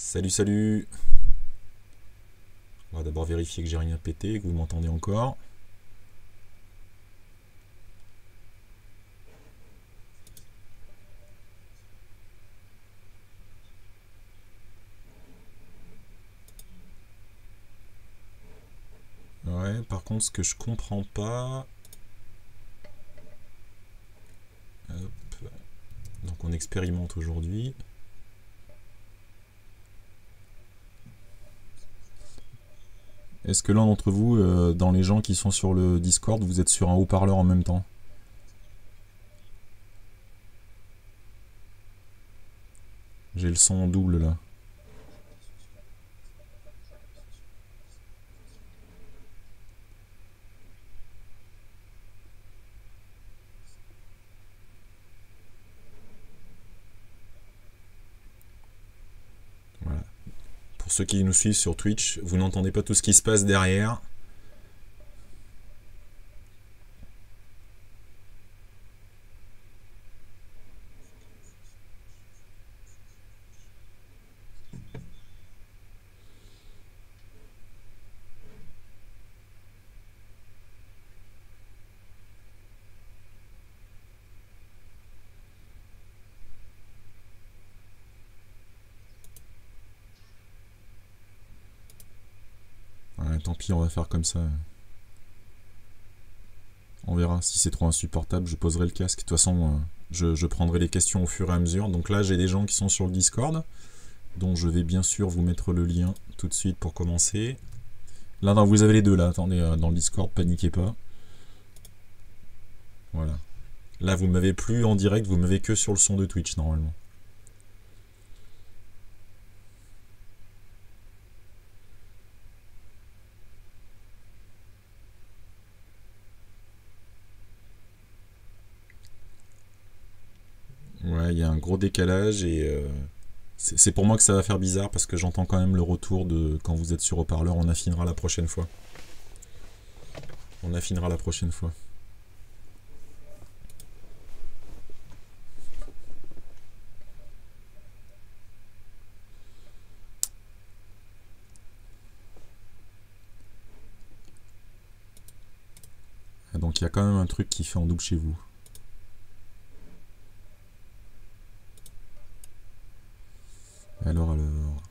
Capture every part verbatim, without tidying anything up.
Salut, salut. On va d'abord vérifier que j'ai rien pété, que vous m'entendez encore. Ouais, par contre, ce que je comprends pas... Hop. Donc on expérimente aujourd'hui. Est-ce que l'un d'entre vous, euh, dans les gens qui sont sur le Discord, vous êtes sur un haut-parleur en même temps? J'ai le son en double là. Voilà. Pour ceux qui nous suivent sur Twitch, vous n'entendez pas tout ce qui se passe derrière. Ouais, tant pis, on va faire comme ça. On verra. Si c'est trop insupportable, je poserai le casque. De toute façon, euh, je, je prendrai les questions au fur et à mesure. Donc là, j'ai des gens qui sont sur le Discord, dont je vais bien sûr vous mettre le lien tout de suite pour commencer. Là, non, vous avez les deux, là. Attendez, euh, dans le Discord, paniquez pas. Voilà. Là, vous m'avez plus en direct, vous m'avez que sur le son de Twitch, normalement. Ouais, il y a un gros décalage et... Euh, c'est pour moi que ça va faire bizarre parce que j'entends quand même le retour de quand vous êtes sur haut-parleur. On affinera la prochaine fois. On affinera la prochaine fois. Ah, donc il y a quand même un truc qui fait en double chez vous. Alors, alors...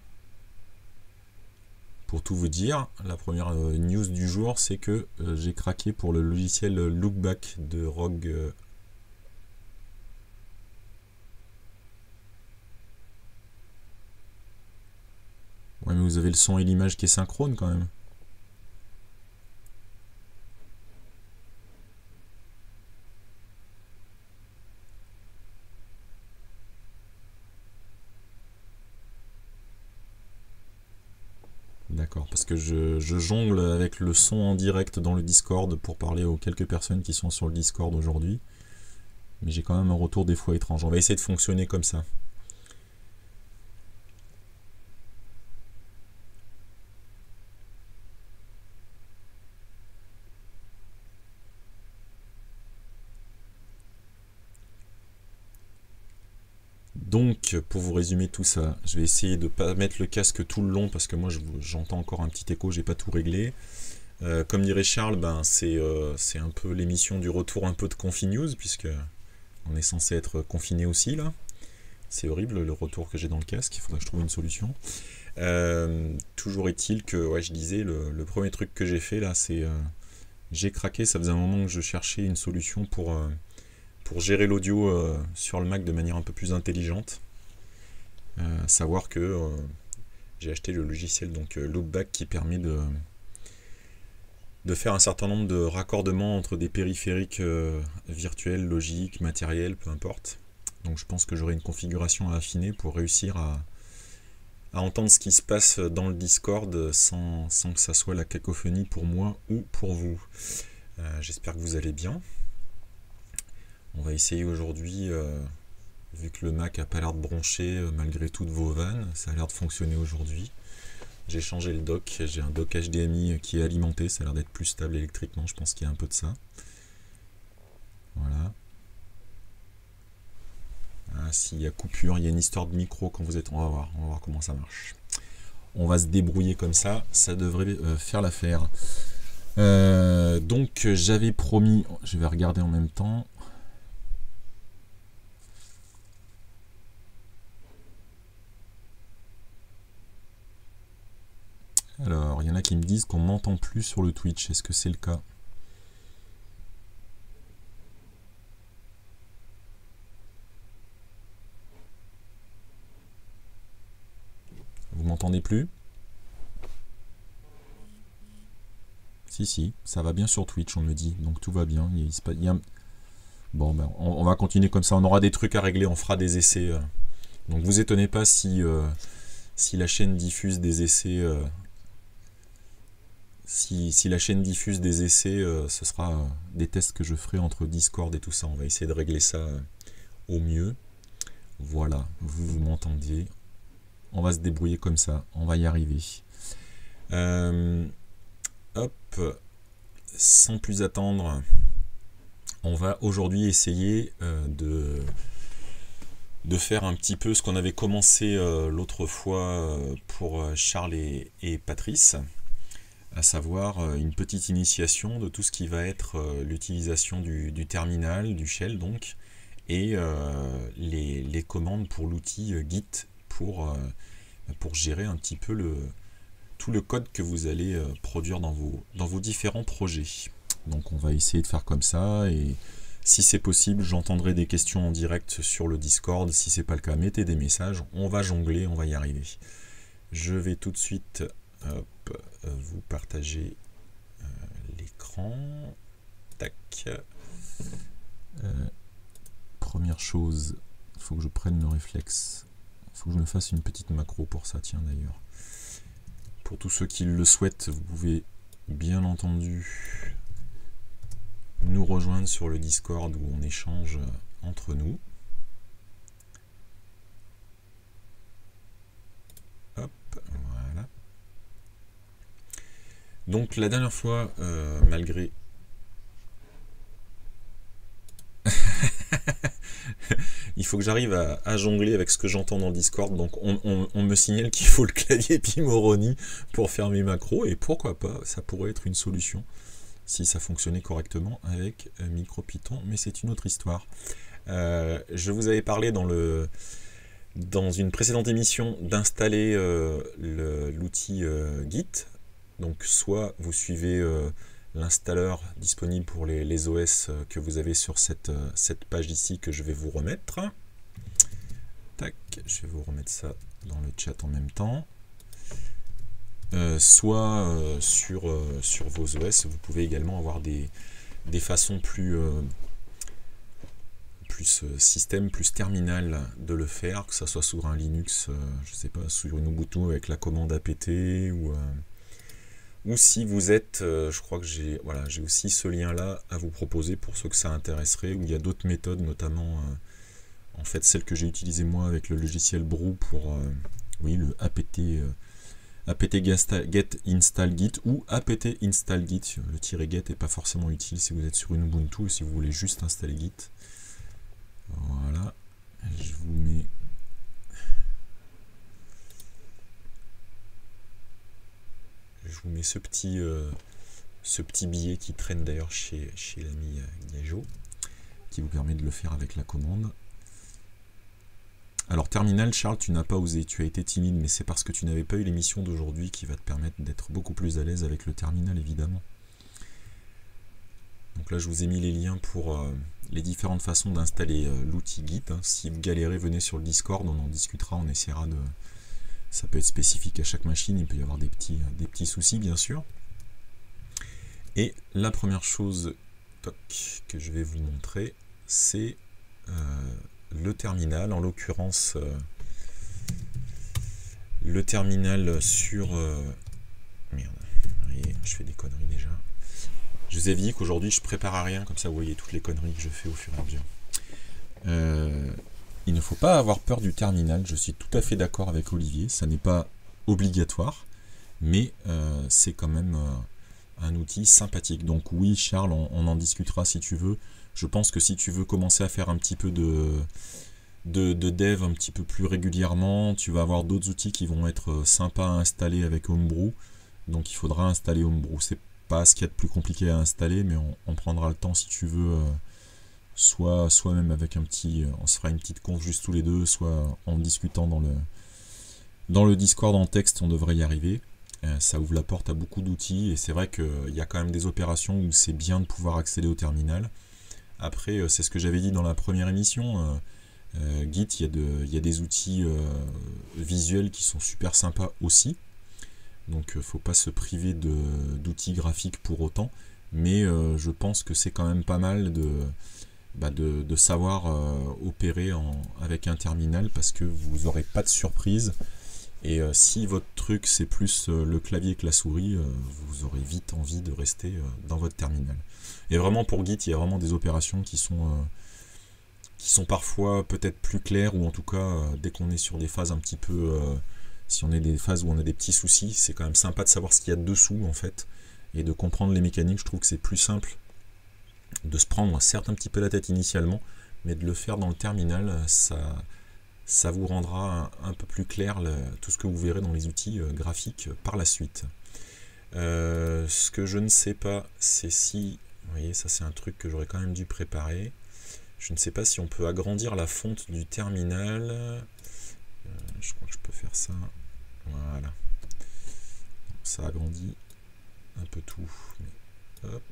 Pour tout vous dire, la première euh, news du jour, c'est que euh, j'ai craqué pour le logiciel Lookback de Rogue. Euh... Ouais, mais vous avez le son et l'image qui est synchrone quand même. D'accord, parce que je, je jongle avec le son en direct dans le Discord pour parler aux quelques personnes qui sont sur le Discord aujourd'hui. Mais j'ai quand même un retour des fois étrange. On va essayer de fonctionner comme ça. Donc, pour vous résumer tout ça, je vais essayer de ne pas mettre le casque tout le long parce que moi j'entends encore un petit écho, j'ai pas tout réglé. Euh, comme dirait Charles, ben, c'est euh, un peu l'émission du retour un peu de Confinews, puisque on est censé être confiné aussi là. C'est horrible le retour que j'ai dans le casque, il faudrait que je trouve une solution. Euh, toujours est-il que, ouais, je disais, le, le premier truc que j'ai fait là, c'est... Euh, j'ai craqué, ça faisait un moment que je cherchais une solution pour, euh, pour gérer l'audio euh, sur le Mac de manière un peu plus intelligente. Euh, savoir que euh, j'ai acheté le logiciel donc euh, Loopback qui permet de... de faire un certain nombre de raccordements entre des périphériques euh, virtuels, logiques, matériels, peu importe. Donc je pense que j'aurai une configuration à affiner pour réussir à, à entendre ce qui se passe dans le Discord sans, sans que ça soit la cacophonie pour moi ou pour vous. Euh, J'espère que vous allez bien. On va essayer aujourd'hui, euh, vu que le Mac n'a pas l'air de broncher euh, malgré toutes vos vannes, ça a l'air de fonctionner aujourd'hui. J'ai changé le dock, j'ai un dock H D M I qui est alimenté, ça a l'air d'être plus stable électriquement, je pense qu'il y a un peu de ça. Voilà. Ah, s'il y a coupure, il y a une histoire de micro quand vous êtes... On va voir, on va voir comment ça marche. On va se débrouiller comme ça, ça devrait euh, faire l'affaire. Euh, donc j'avais promis, je vais regarder en même temps. Alors, il y en a qui me disent qu'on m'entend plus sur le Twitch, est-ce que c'est le cas? Vous m'entendez plus? Si, si, ça va bien sur Twitch, on me dit, donc tout va bien. Il, il y a... Bon, ben, on, on va continuer comme ça, on aura des trucs à régler, on fera des essais. Euh. Donc vous étonnez pas si, euh, si la chaîne diffuse des essais... Euh... Si, si la chaîne diffuse des essais, euh, ce sera euh, des tests que je ferai entre Discord et tout ça. On va essayer de régler ça euh, au mieux. Voilà, vous, vous m'entendiez. On va se débrouiller comme ça, on va y arriver. Euh, hop, sans plus attendre, on va aujourd'hui essayer euh, de, de faire un petit peu ce qu'on avait commencé euh, l'autre fois euh, pour Charles et, et Patrice, à savoir euh, une petite initiation de tout ce qui va être euh, l'utilisation du, du terminal, du shell donc, et euh, les, les commandes pour l'outil euh, Git pour, euh, pour gérer un petit peu le, tout le code que vous allez euh, produire dans vos, dans vos différents projets. Donc on va essayer de faire comme ça, et si c'est possible, j'entendrai des questions en direct sur le Discord. Si c'est pas le cas, mettez des messages, on va jongler, on va y arriver. Je vais tout de suite hop, vous partager euh, l'écran. Tac. Euh, première chose, il faut que je prenne le réflexe. Il faut que je me fasse une petite macro pour ça, tiens d'ailleurs. Pour tous ceux qui le souhaitent, vous pouvez bien entendu nous rejoindre sur le Discord où on échange entre nous. Hop, voilà. Donc la dernière fois, euh, malgré... il faut que j'arrive à, à jongler avec ce que j'entends dans le Discord, donc on, on, on me signale qu'il faut le clavier Pimoroni pour faire mes macros, et pourquoi pas, ça pourrait être une solution si ça fonctionnait correctement avec MicroPython, mais c'est une autre histoire. Euh, je vous avais parlé dans, le, dans une précédente émission d'installer euh, l'outil euh, Git, donc soit vous suivez euh, l'installeur disponible pour les, les O S que vous avez sur cette, cette page ici que je vais vous remettre. Tac, je vais vous remettre ça dans le chat en même temps. Euh, soit euh, sur, euh, sur vos O S, vous pouvez également avoir des, des façons plus, euh, plus euh, système, plus terminal de le faire, que ce soit sur un Linux, euh, je sais pas, sur une Ubuntu avec la commande apt, ou, euh, ou si vous êtes, euh, je crois que j'ai voilà, j'ai aussi ce lien-là à vous proposer pour ceux que ça intéresserait, où il y a d'autres méthodes, notamment euh, en fait celle que j'ai utilisée moi avec le logiciel Brew pour euh, oui, le apt euh, apt get install git ou apt install git. Le tiret get n'est pas forcément utile si vous êtes sur une Ubuntu ou si vous voulez juste installer git. Voilà, je vous mets je vous mets ce petit euh, ce petit billet qui traîne d'ailleurs chez, chez l'ami Gajo, qui vous permet de le faire avec la commande. Alors terminal, Charles, tu n'as pas osé, tu as été timide, mais c'est parce que tu n'avais pas eu l'émission d'aujourd'hui qui va te permettre d'être beaucoup plus à l'aise avec le terminal, évidemment. Donc là, je vous ai mis les liens pour euh, les différentes façons d'installer euh, l'outil Git. Hein. Si vous galérez, venez sur le Discord, on en discutera, on essaiera de... Ça peut être spécifique à chaque machine, il peut y avoir des petits, des petits soucis, bien sûr. Et la première chose toc, que je vais vous montrer, c'est... Euh, le terminal, en l'occurrence euh, le terminal sur euh, merde, voyez, je fais des conneries déjà. Je vous ai dit qu'aujourd'hui je prépare à rien, comme ça vous voyez toutes les conneries que je fais au fur et à mesure. Euh, il ne faut pas avoir peur du terminal, je suis tout à fait d'accord avec Olivier, ça n'est pas obligatoire, mais euh, c'est quand même euh, un outil sympathique. Donc oui Charles, on, on en discutera si tu veux. Je pense que si tu veux commencer à faire un petit peu de, de, de dev un petit peu plus régulièrement. Tu vas avoir d'autres outils qui vont être sympas à installer avec Homebrew. Donc il faudra installer Homebrew. C'est pas ce qu'il y a de plus compliqué à installer, mais on, on prendra le temps si tu veux. Euh, soit, soit même avec un petit... On se fera une petite conf juste tous les deux, soit en discutant dans le, dans le Discord en texte, on devrait y arriver. Euh, ça ouvre la porte à beaucoup d'outils, et c'est vrai qu'il y a quand même des opérations où c'est bien de pouvoir accéder au terminal. Après, euh, c'est ce que j'avais dit dans la première émission. Euh, euh, Git, il y, a de, il y a des outils euh, visuels qui sont super sympas aussi. Donc, euh, faut pas se priver d'outils graphiques pour autant. Mais euh, je pense que c'est quand même pas mal de... Bah de, de savoir euh, opérer en, avec un terminal, parce que vous n'aurez pas de surprise, et euh, si votre truc c'est plus euh, le clavier que la souris, euh, vous aurez vite envie de rester euh, dans votre terminal. Et vraiment pour Git, il y a vraiment des opérations qui sont, euh, qui sont parfois peut-être plus claires, ou en tout cas euh, dès qu'on est sur des phases un petit peu, euh, si on est des phases où on a des petits soucis, c'est quand même sympa de savoir ce qu'il y a dessous en fait, et de comprendre les mécaniques. Je trouve que c'est plus simple de se prendre certes un petit peu la tête initialement, mais de le faire dans le terminal, ça, ça vous rendra un, un peu plus clair le, tout ce que vous verrez dans les outils euh, graphiques euh, par la suite. Euh, ce que je ne sais pas, c'est si... Vous voyez, ça c'est un truc que j'aurais quand même dû préparer. Je ne sais pas si on peut agrandir la fonte du terminal. Euh, je crois que je peux faire ça. Voilà. Ça agrandit un peu tout. Mais hop.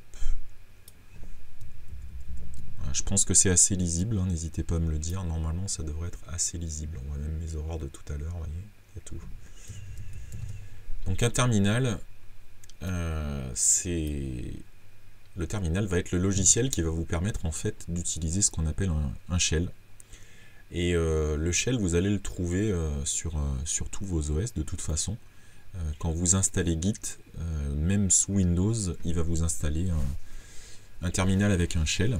Je pense que c'est assez lisible, hein, n'hésitez pas à me le dire. Normalement, ça devrait être assez lisible. On voit même mes horreurs de tout à l'heure, vous voyez, il y a tout. Donc un terminal, euh, c'est... Le terminal va être le logiciel qui va vous permettre en fait d'utiliser ce qu'on appelle un, un shell. Et euh, le shell, vous allez le trouver euh, sur, euh, sur tous vos O S de toute façon. Euh, quand vous installez Git, euh, même sous Windows, il va vous installer un, un terminal avec un shell.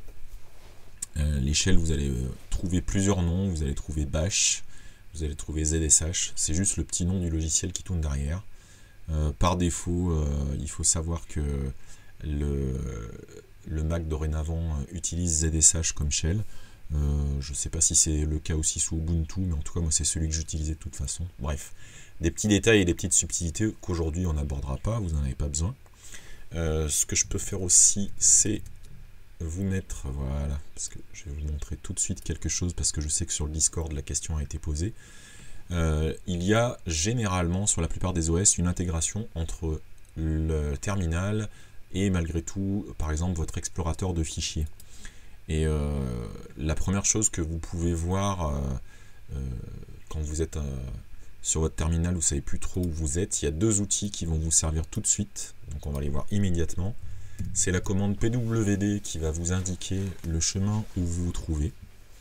Euh, les shells, vous allez euh, trouver plusieurs noms. Vous allez trouver Bash, vous allez trouver Z S H. C'est juste le petit nom du logiciel qui tourne derrière. Euh, par défaut, euh, il faut savoir que le, le Mac dorénavant utilise Z S H comme shell. Euh, je ne sais pas si c'est le cas aussi sous Ubuntu, mais en tout cas, moi, c'est celui que j'utilisais de toute façon. Bref, des petits détails et des petites subtilités qu'aujourd'hui, on n'abordera pas. Vous n'en avez pas besoin. Euh, ce que je peux faire aussi, c'est vous mettre, voilà, parce que je vais vous montrer tout de suite quelque chose, parce que je sais que sur le Discord la question a été posée. Euh, il y a généralement sur la plupart des O S une intégration entre le terminal et malgré tout, par exemple, votre explorateur de fichiers. Et euh, la première chose que vous pouvez voir euh, euh, quand vous êtes euh, sur votre terminal, vous ne savez plus trop où vous êtes, il y a deux outils qui vont vous servir tout de suite, donc on va les voir immédiatement. C'est la commande P W D qui va vous indiquer le chemin où vous vous trouvez.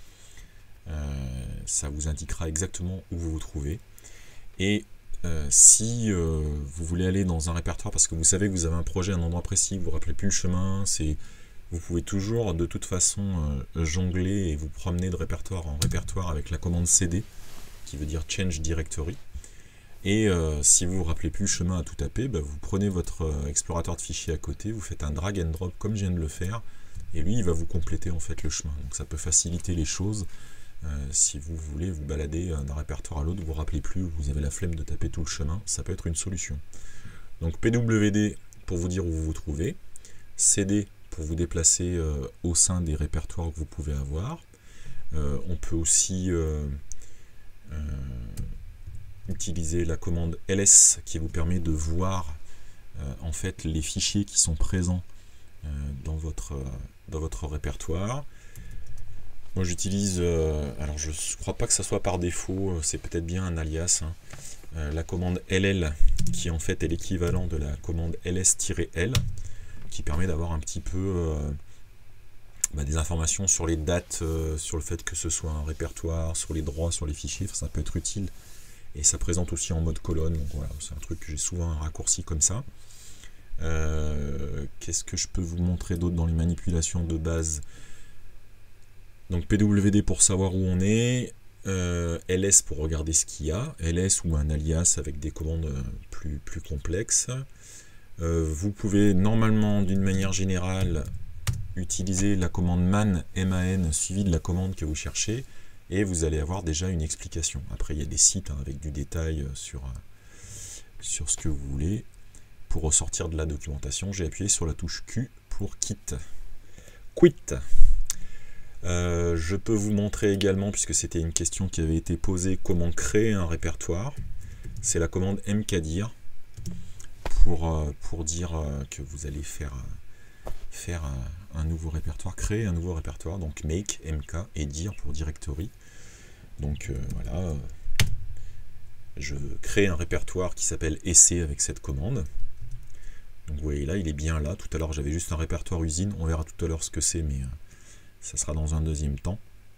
Euh, ça vous indiquera exactement où vous vous trouvez. Et euh, si euh, vous voulez aller dans un répertoire, parce que vous savez que vous avez un projet à un endroit précis, vous ne vous rappelez plus le chemin, c'est, vous pouvez toujours de toute façon euh, jongler et vous promener de répertoire en répertoire avec la commande C D, qui veut dire Change Directory. Et euh, si vous ne vous rappelez plus le chemin à tout taper, bah, vous prenez votre euh, explorateur de fichiers à côté, vous faites un drag and drop comme je viens de le faire, et lui il va vous compléter en fait le chemin. Donc ça peut faciliter les choses. Euh, si vous voulez vous balader d'un répertoire à l'autre, vous ne vous rappelez plus, vous avez la flemme de taper tout le chemin, ça peut être une solution. Donc P W D pour vous dire où vous vous trouvez, C D pour vous déplacer euh, au sein des répertoires que vous pouvez avoir. Euh, on peut aussi euh, euh, utiliser la commande L S qui vous permet de voir euh, en fait les fichiers qui sont présents euh, dans, votre, euh, dans votre répertoire. Moi j'utilise, euh, alors je ne crois pas que ça soit par défaut, c'est peut-être bien un alias, hein, euh, la commande L L qui en fait est l'équivalent de la commande L S-L qui permet d'avoir un petit peu euh, bah, des informations sur les dates, euh, sur le fait que ce soit un répertoire, sur les droits, sur les fichiers, ça peut être utile. Et ça présente aussi en mode colonne, donc voilà, c'est un truc que j'ai souvent un raccourci comme ça. Euh, Qu'est-ce que je peux vous montrer d'autre dans les manipulations de base? Donc P W D pour savoir où on est, euh, L S pour regarder ce qu'il y a, L S ou un alias avec des commandes plus, plus complexes. Euh, vous pouvez normalement, d'une manière générale, utiliser la commande man, M A N, suivie de la commande que vous cherchez. et vous allez avoir déjà une explication. Après, il y a des sites hein, avec du détail sur, sur ce que vous voulez. Pour ressortir de la documentation, j'ai appuyé sur la touche Q pour Quit. Quit. Euh, je peux vous montrer également, puisque c'était une question qui avait été posée, comment créer un répertoire. C'est la commande mkdir pour, euh, pour dire euh, que vous allez faire, euh, faire un, un nouveau répertoire, créer un nouveau répertoire. Donc make, mk et dir pour directory. Donc euh, voilà, euh, je crée un répertoire qui s'appelle essai avec cette commande. Donc vous voyez là, il est bien là. Tout à l'heure, j'avais juste un répertoire usine. On verra tout à l'heure ce que c'est, mais euh, ça sera dans un deuxième temps.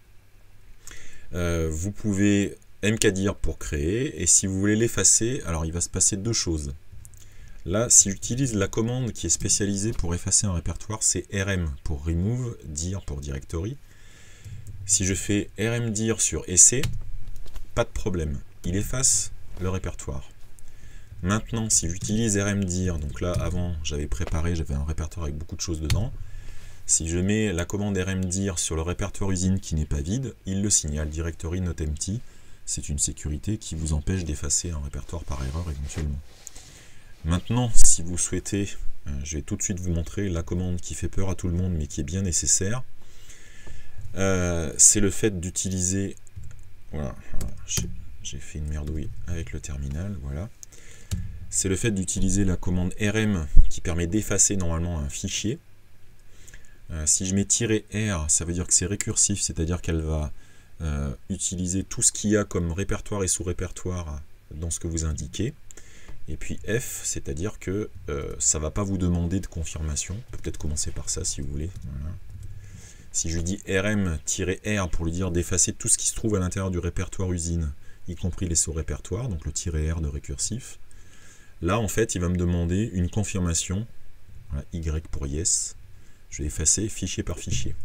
Euh, vous pouvez mkdir pour créer, et si vous voulez l'effacer, alors il va se passer deux choses. Là, si j'utilise la commande qui est spécialisée pour effacer un répertoire, c'est rm pour remove, dir pour directory. Si je fais rmdir sur essai, pas de problème, il efface le répertoire. Maintenant, si j'utilise rmdir, donc là avant j'avais préparé, j'avais un répertoire avec beaucoup de choses dedans. Si je mets la commande rmdir sur le répertoire usine qui n'est pas vide, il le signale, directory not empty. C'est une sécurité qui vous empêche d'effacer un répertoire par erreur éventuellement. Maintenant, si vous souhaitez, euh, je vais tout de suite vous montrer la commande qui fait peur à tout le monde mais qui est bien nécessaire. Euh, c'est le fait d'utiliser, voilà, j'ai fait une merdouille avec le terminal, voilà. C'est le fait d'utiliser la commande rm qui permet d'effacer normalement un fichier. Euh, si je mets "-r", ça veut dire que c'est récursif, c'est-à-dire qu'elle va euh, utiliser tout ce qu'il y a comme répertoire et sous-répertoire dans ce que vous indiquez. Et puis F, c'est-à-dire que euh, ça ne va pas vous demander de confirmation. On peut peut-être commencer par ça si vous voulez. Voilà. Si je dis rm-r pour lui dire d'effacer tout ce qui se trouve à l'intérieur du répertoire usine, y compris les sous-répertoires, donc le "-r" de récursif, là en fait il va me demander une confirmation, voilà, Y pour yes. Je vais effacer fichier par fichier.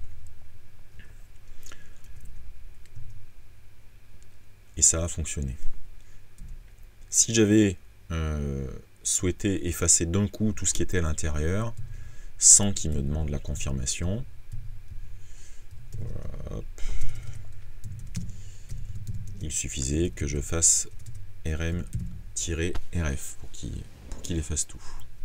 Et ça a fonctionné. Si j'avais euh, souhaité effacer d'un coup tout ce qui était à l'intérieur, sans qu'il me demande la confirmation, hop, il suffisait que je fasse rm-rf pour qu'il pour qu'il efface tout.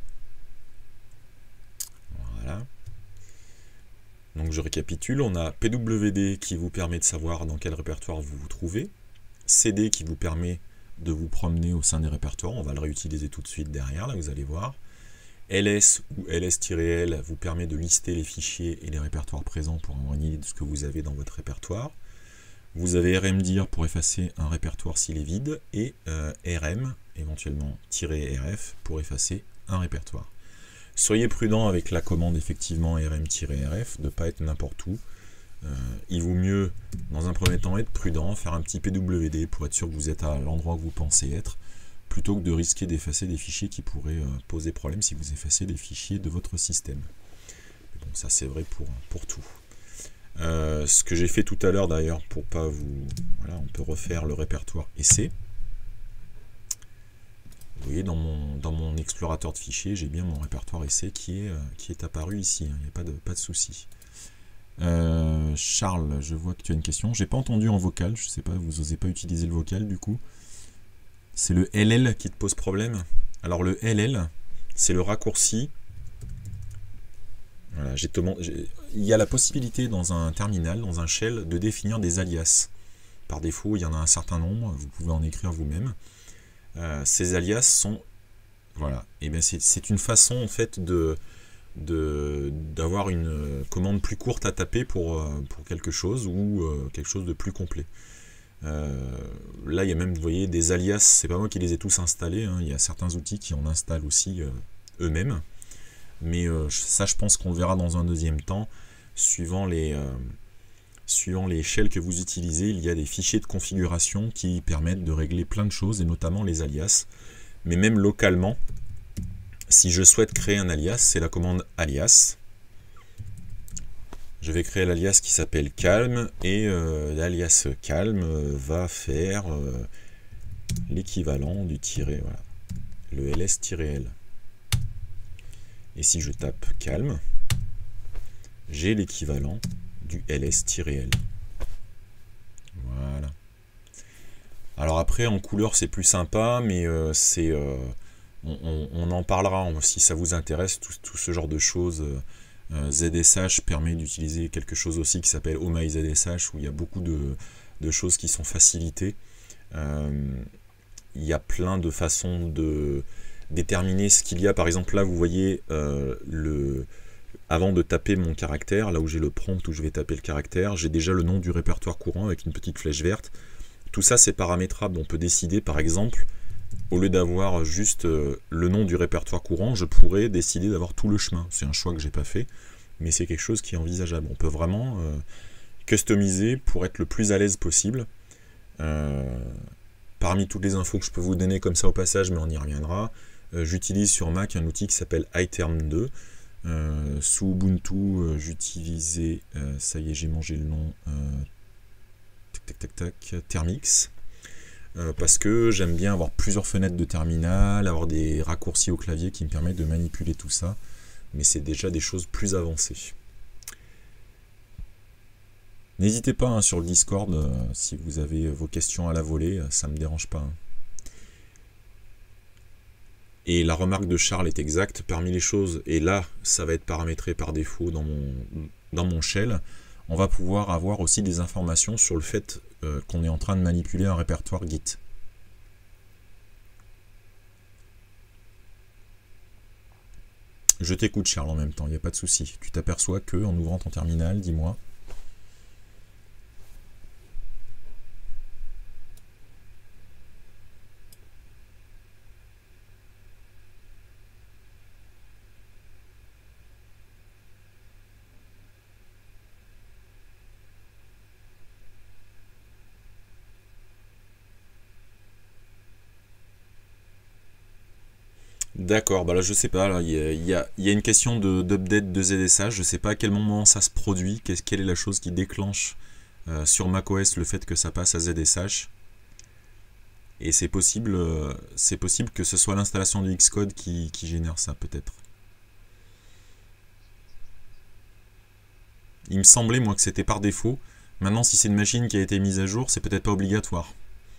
Voilà. Donc je récapitule, on a pwd qui vous permet de savoir dans quel répertoire vous vous trouvez, cd qui vous permet de vous promener au sein des répertoires, on va le réutiliser tout de suite derrière, là vous allez voir. ls ou ls-l vous permet de lister les fichiers et les répertoires présents pour avoir une idée de ce que vous avez dans votre répertoire. Vous avez rmdir pour effacer un répertoire s'il est vide, et euh, rm, éventuellement "-rf, pour effacer un répertoire. Soyez prudent avec la commande effectivement rm-rf, de ne pas être n'importe où. Euh, il vaut mieux, dans un premier temps, être prudent, faire un petit pwd pour être sûr que vous êtes à l'endroit où vous pensez être, plutôt que de risquer d'effacer des fichiers qui pourraient euh, poser problème si vous effacez des fichiers de votre système. Bon, ça c'est vrai pour, pour tout. Euh, ce que j'ai fait tout à l'heure d'ailleurs, pour pas vous... Voilà, on peut refaire le répertoire essai. Vous voyez, dans mon, dans mon explorateur de fichiers, j'ai bien mon répertoire essai qui est, euh, qui est apparu ici. Il n'y a pas de, pas de souci. Euh, Charles, je vois que tu as une question. J'ai pas entendu en vocal. Je sais pas, vous n'osez pas utiliser le vocal du coup. C'est le L L qui te pose problème. Alors le L L, c'est le raccourci. Voilà, j'ai il y a la possibilité dans un terminal, dans un shell, de définir des alias. Par défaut, il y en a un certain nombre. Vous pouvez en écrire vous-même. Euh, ces alias sont, voilà, et bien c'est une façon en fait de d'avoir une commande plus courte à taper pour, pour quelque chose, ou euh, quelque chose de plus complet. Euh, là il y a même, vous voyez, des alias, c'est pas moi qui les ai tous installés, hein, il y a certains outils qui en installent aussi euh, eux-mêmes, mais euh, ça je pense qu'on le verra dans un deuxième temps, suivant les... Euh, Suivant les shells que vous utilisez, il y a des fichiers de configuration qui permettent de régler plein de choses, et notamment les alias. Mais même localement, si je souhaite créer un alias, c'est la commande alias. Je vais créer l'alias qui s'appelle calm, et euh, l'alias calm va faire euh, l'équivalent du tiret, voilà, le ls-l. Et si je tape calm, j'ai l'équivalent du ls-l. Alors après, en couleur, c'est plus sympa, mais euh, c'est, euh, on, on- on en parlera si ça vous intéresse, tout, tout ce genre de choses. euh, euh, Z S H permet d'utiliser quelque chose aussi qui s'appelle Oh My Z S H, où il y a beaucoup de, de choses qui sont facilitées. Euh, il y a plein de façons de déterminer ce qu'il y a. Par exemple, là, vous voyez, euh, le, avant de taper mon caractère, là où j'ai le prompt où je vais taper le caractère, j'ai déjà le nom du répertoire courant avec une petite flèche verte. Tout ça, c'est paramétrable. On peut décider, par exemple, au lieu d'avoir juste euh, le nom du répertoire courant, je pourrais décider d'avoir tout le chemin. C'est un choix que j'ai pas fait, mais c'est quelque chose qui est envisageable. On peut vraiment euh, customiser pour être le plus à l'aise possible. Euh, parmi toutes les infos que je peux vous donner comme ça au passage, mais on y reviendra, euh, j'utilise sur Mac un outil qui s'appelle iTerm deux. Euh, sous Ubuntu, euh, j'utilisais, euh, ça y est, j'ai mangé le nom, euh, tac tac tac tac, Termix. Euh, parce que j'aime bien avoir plusieurs fenêtres de terminal, avoir des raccourcis au clavier qui me permettent de manipuler tout ça, mais c'est déjà des choses plus avancées. N'hésitez pas hein, sur le Discord, euh, si vous avez vos questions à la volée, ça me dérange pas. Hein. Et la remarque de Charles est exacte, parmi les choses, et là ça va être paramétré par défaut dans mon, dans mon shell, on va pouvoir avoir aussi des informations sur le fait euh, qu'on est en train de manipuler un répertoire Git. Je t'écoute Charles en même temps, il n'y a pas de souci. Tu t'aperçois que en ouvrant ton terminal, dis-moi. D'accord, bah là je sais pas, là, il y, a, il y a- il y a une question de- d'update de Z S H, je sais pas à quel moment ça se produit, qu'est-ce- quelle est la chose qui déclenche euh, sur macOS le fait que ça passe à Z S H. Et c'est possible, euh, c'est possible que ce soit l'installation du Xcode qui, qui génère ça peut-être. Il me semblait moi que c'était par défaut, maintenant si c'est une machine qui a été mise à jour, c'est peut-être pas obligatoire.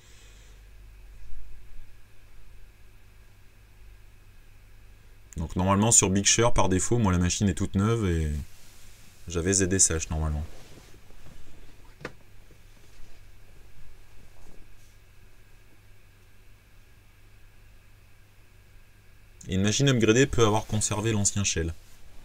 Donc normalement sur Big Sur par défaut, moi la machine est toute neuve et j'avais Z S H normalement. Et une machine upgradée peut avoir conservé l'ancien shell.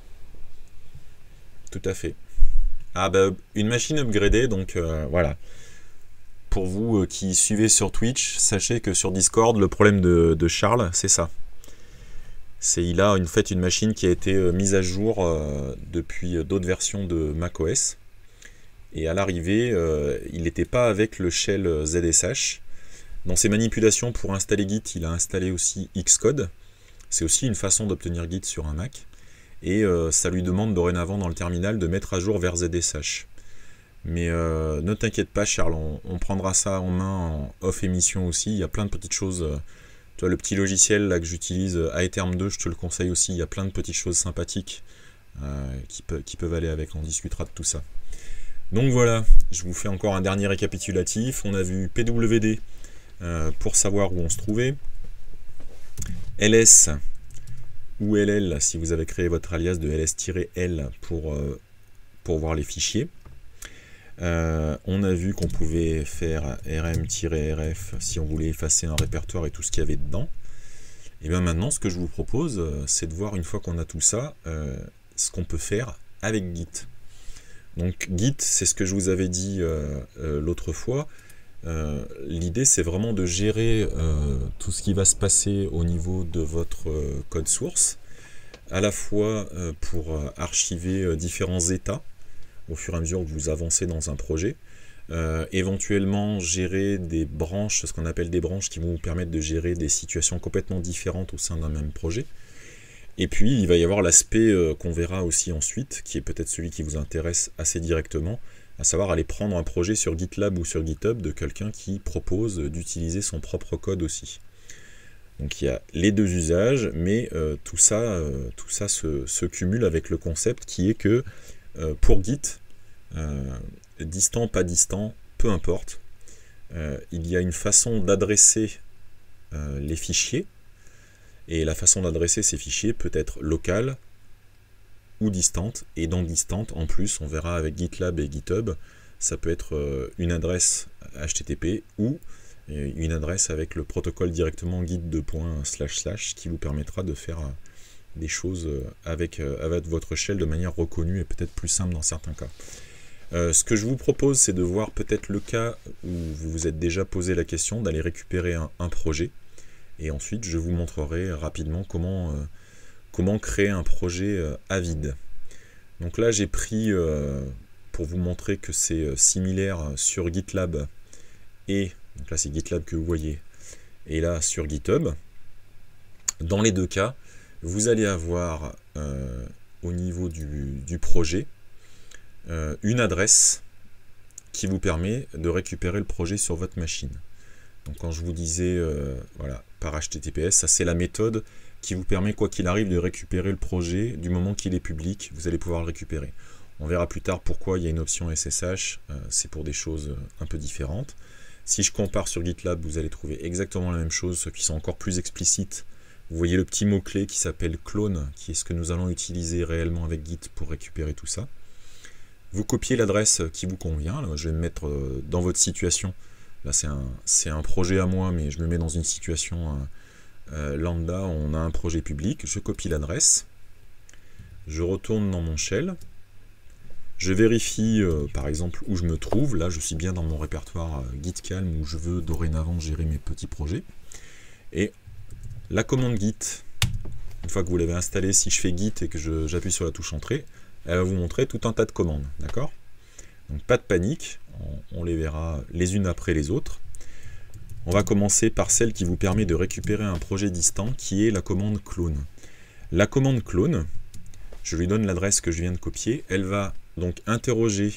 Tout à fait. Ah bah une machine upgradée, donc euh, voilà. Pour vous euh, qui suivez sur Twitch, sachez que sur Discord, le problème de, de Charles, c'est ça. C'est il a en fait une machine qui a été euh, mise à jour euh, depuis euh, d'autres versions de macOS. Et à l'arrivée, euh, il n'était pas avec le shell euh, Z S H. Dans ses manipulations pour installer Git, il a installé aussi Xcode. C'est aussi une façon d'obtenir Git sur un Mac. Et euh, ça lui demande dorénavant dans le terminal de mettre à jour vers Z S H. Mais euh, ne t'inquiète pas Charles, on, on prendra ça en main en off émission aussi. Il y a plein de petites choses. Euh, tu vois, le petit logiciel là que j'utilise, euh, iTerm deux, je te le conseille aussi. Il y a plein de petites choses sympathiques euh, qui, peut, qui peuvent aller avec. On discutera de tout ça. Donc voilà, je vous fais encore un dernier récapitulatif. On a vu P W D euh, pour savoir où on se trouvait. L S ou L L si vous avez créé votre alias de L S-L pour, euh, pour voir les fichiers. Euh, on a vu qu'on pouvait faire rm-R F si on voulait effacer un répertoire et tout ce qu'il y avait dedans. Et bien maintenant, ce que je vous propose, c'est de voir une fois qu'on a tout ça, euh, ce qu'on peut faire avec Git. Donc Git, c'est ce que je vous avais dit euh, euh, l'autre fois. Euh, L'idée, c'est vraiment de gérer euh, tout ce qui va se passer au niveau de votre euh, code source, à la fois euh, pour euh, archiver euh, différents états au fur et à mesure que vous avancez dans un projet, euh, éventuellement gérer des branches, ce qu'on appelle des branches qui vont vous permettre de gérer des situations complètement différentes au sein d'un même projet. Et puis il va y avoir l'aspect euh, qu'on verra aussi ensuite, qui est peut-être celui qui vous intéresse assez directement, à savoir aller prendre un projet sur GitLab ou sur GitHub de quelqu'un qui propose d'utiliser son propre code aussi. Donc il y a les deux usages, mais euh, tout ça, euh, tout ça se, se cumule avec le concept qui est que euh, pour Git, euh, distant, pas distant, peu importe, euh, il y a une façon d'adresser euh, les fichiers, et la façon d'adresser ces fichiers peut être locale ou distante, et dans distante, en plus, on verra avec GitLab et GitHub, ça peut être euh, une adresse H T T P ou une adresse avec le protocole directement git deux points slash slash qui vous permettra de faire euh, des choses avec, euh, avec votre shell de manière reconnue et peut-être plus simple dans certains cas. Euh, ce que je vous propose, c'est de voir peut-être le cas où vous vous êtes déjà posé la question d'aller récupérer un, un projet, et ensuite je vous montrerai rapidement comment, euh, comment créer un projet euh, à vide. Donc là j'ai pris, euh, pour vous montrer que c'est euh, similaire sur GitLab, et donc là c'est GitLab que vous voyez, et là sur GitHub. Dans les deux cas, vous allez avoir euh, au niveau du, du projet euh, une adresse qui vous permet de récupérer le projet sur votre machine. Donc quand je vous disais euh, voilà, par H T T P S, ça c'est la méthode qui vous permet quoi qu'il arrive de récupérer le projet du moment qu'il est public, vous allez pouvoir le récupérer. On verra plus tard pourquoi il y a une option S S H, euh, c'est pour des choses un peu différentes. Si je compare sur GitLab, vous allez trouver exactement la même chose, ceux qui sont encore plus explicites. Vous voyez le petit mot-clé qui s'appelle clone, qui est ce que nous allons utiliser réellement avec Git pour récupérer tout ça. Vous copiez l'adresse qui vous convient. Là, je vais me mettre dans votre situation. Là, c'est un, c'est un projet à moi, mais je me mets dans une situation euh, lambda. On a un projet public. Je copie l'adresse. Je retourne dans mon shell. Je vérifie, euh, par exemple, où je me trouve. Là, je suis bien dans mon répertoire euh, Git Calm, où je veux dorénavant gérer mes petits projets. Et la commande Git, une fois que vous l'avez installée, si je fais Git et que j'appuie sur la touche Entrée, elle va vous montrer tout un tas de commandes, d'accord? Donc pas de panique, on, on les verra les unes après les autres. On va commencer par celle qui vous permet de récupérer un projet distant, qui est la commande clone. La commande clone, je lui donne l'adresse que je viens de copier, elle va donc interroger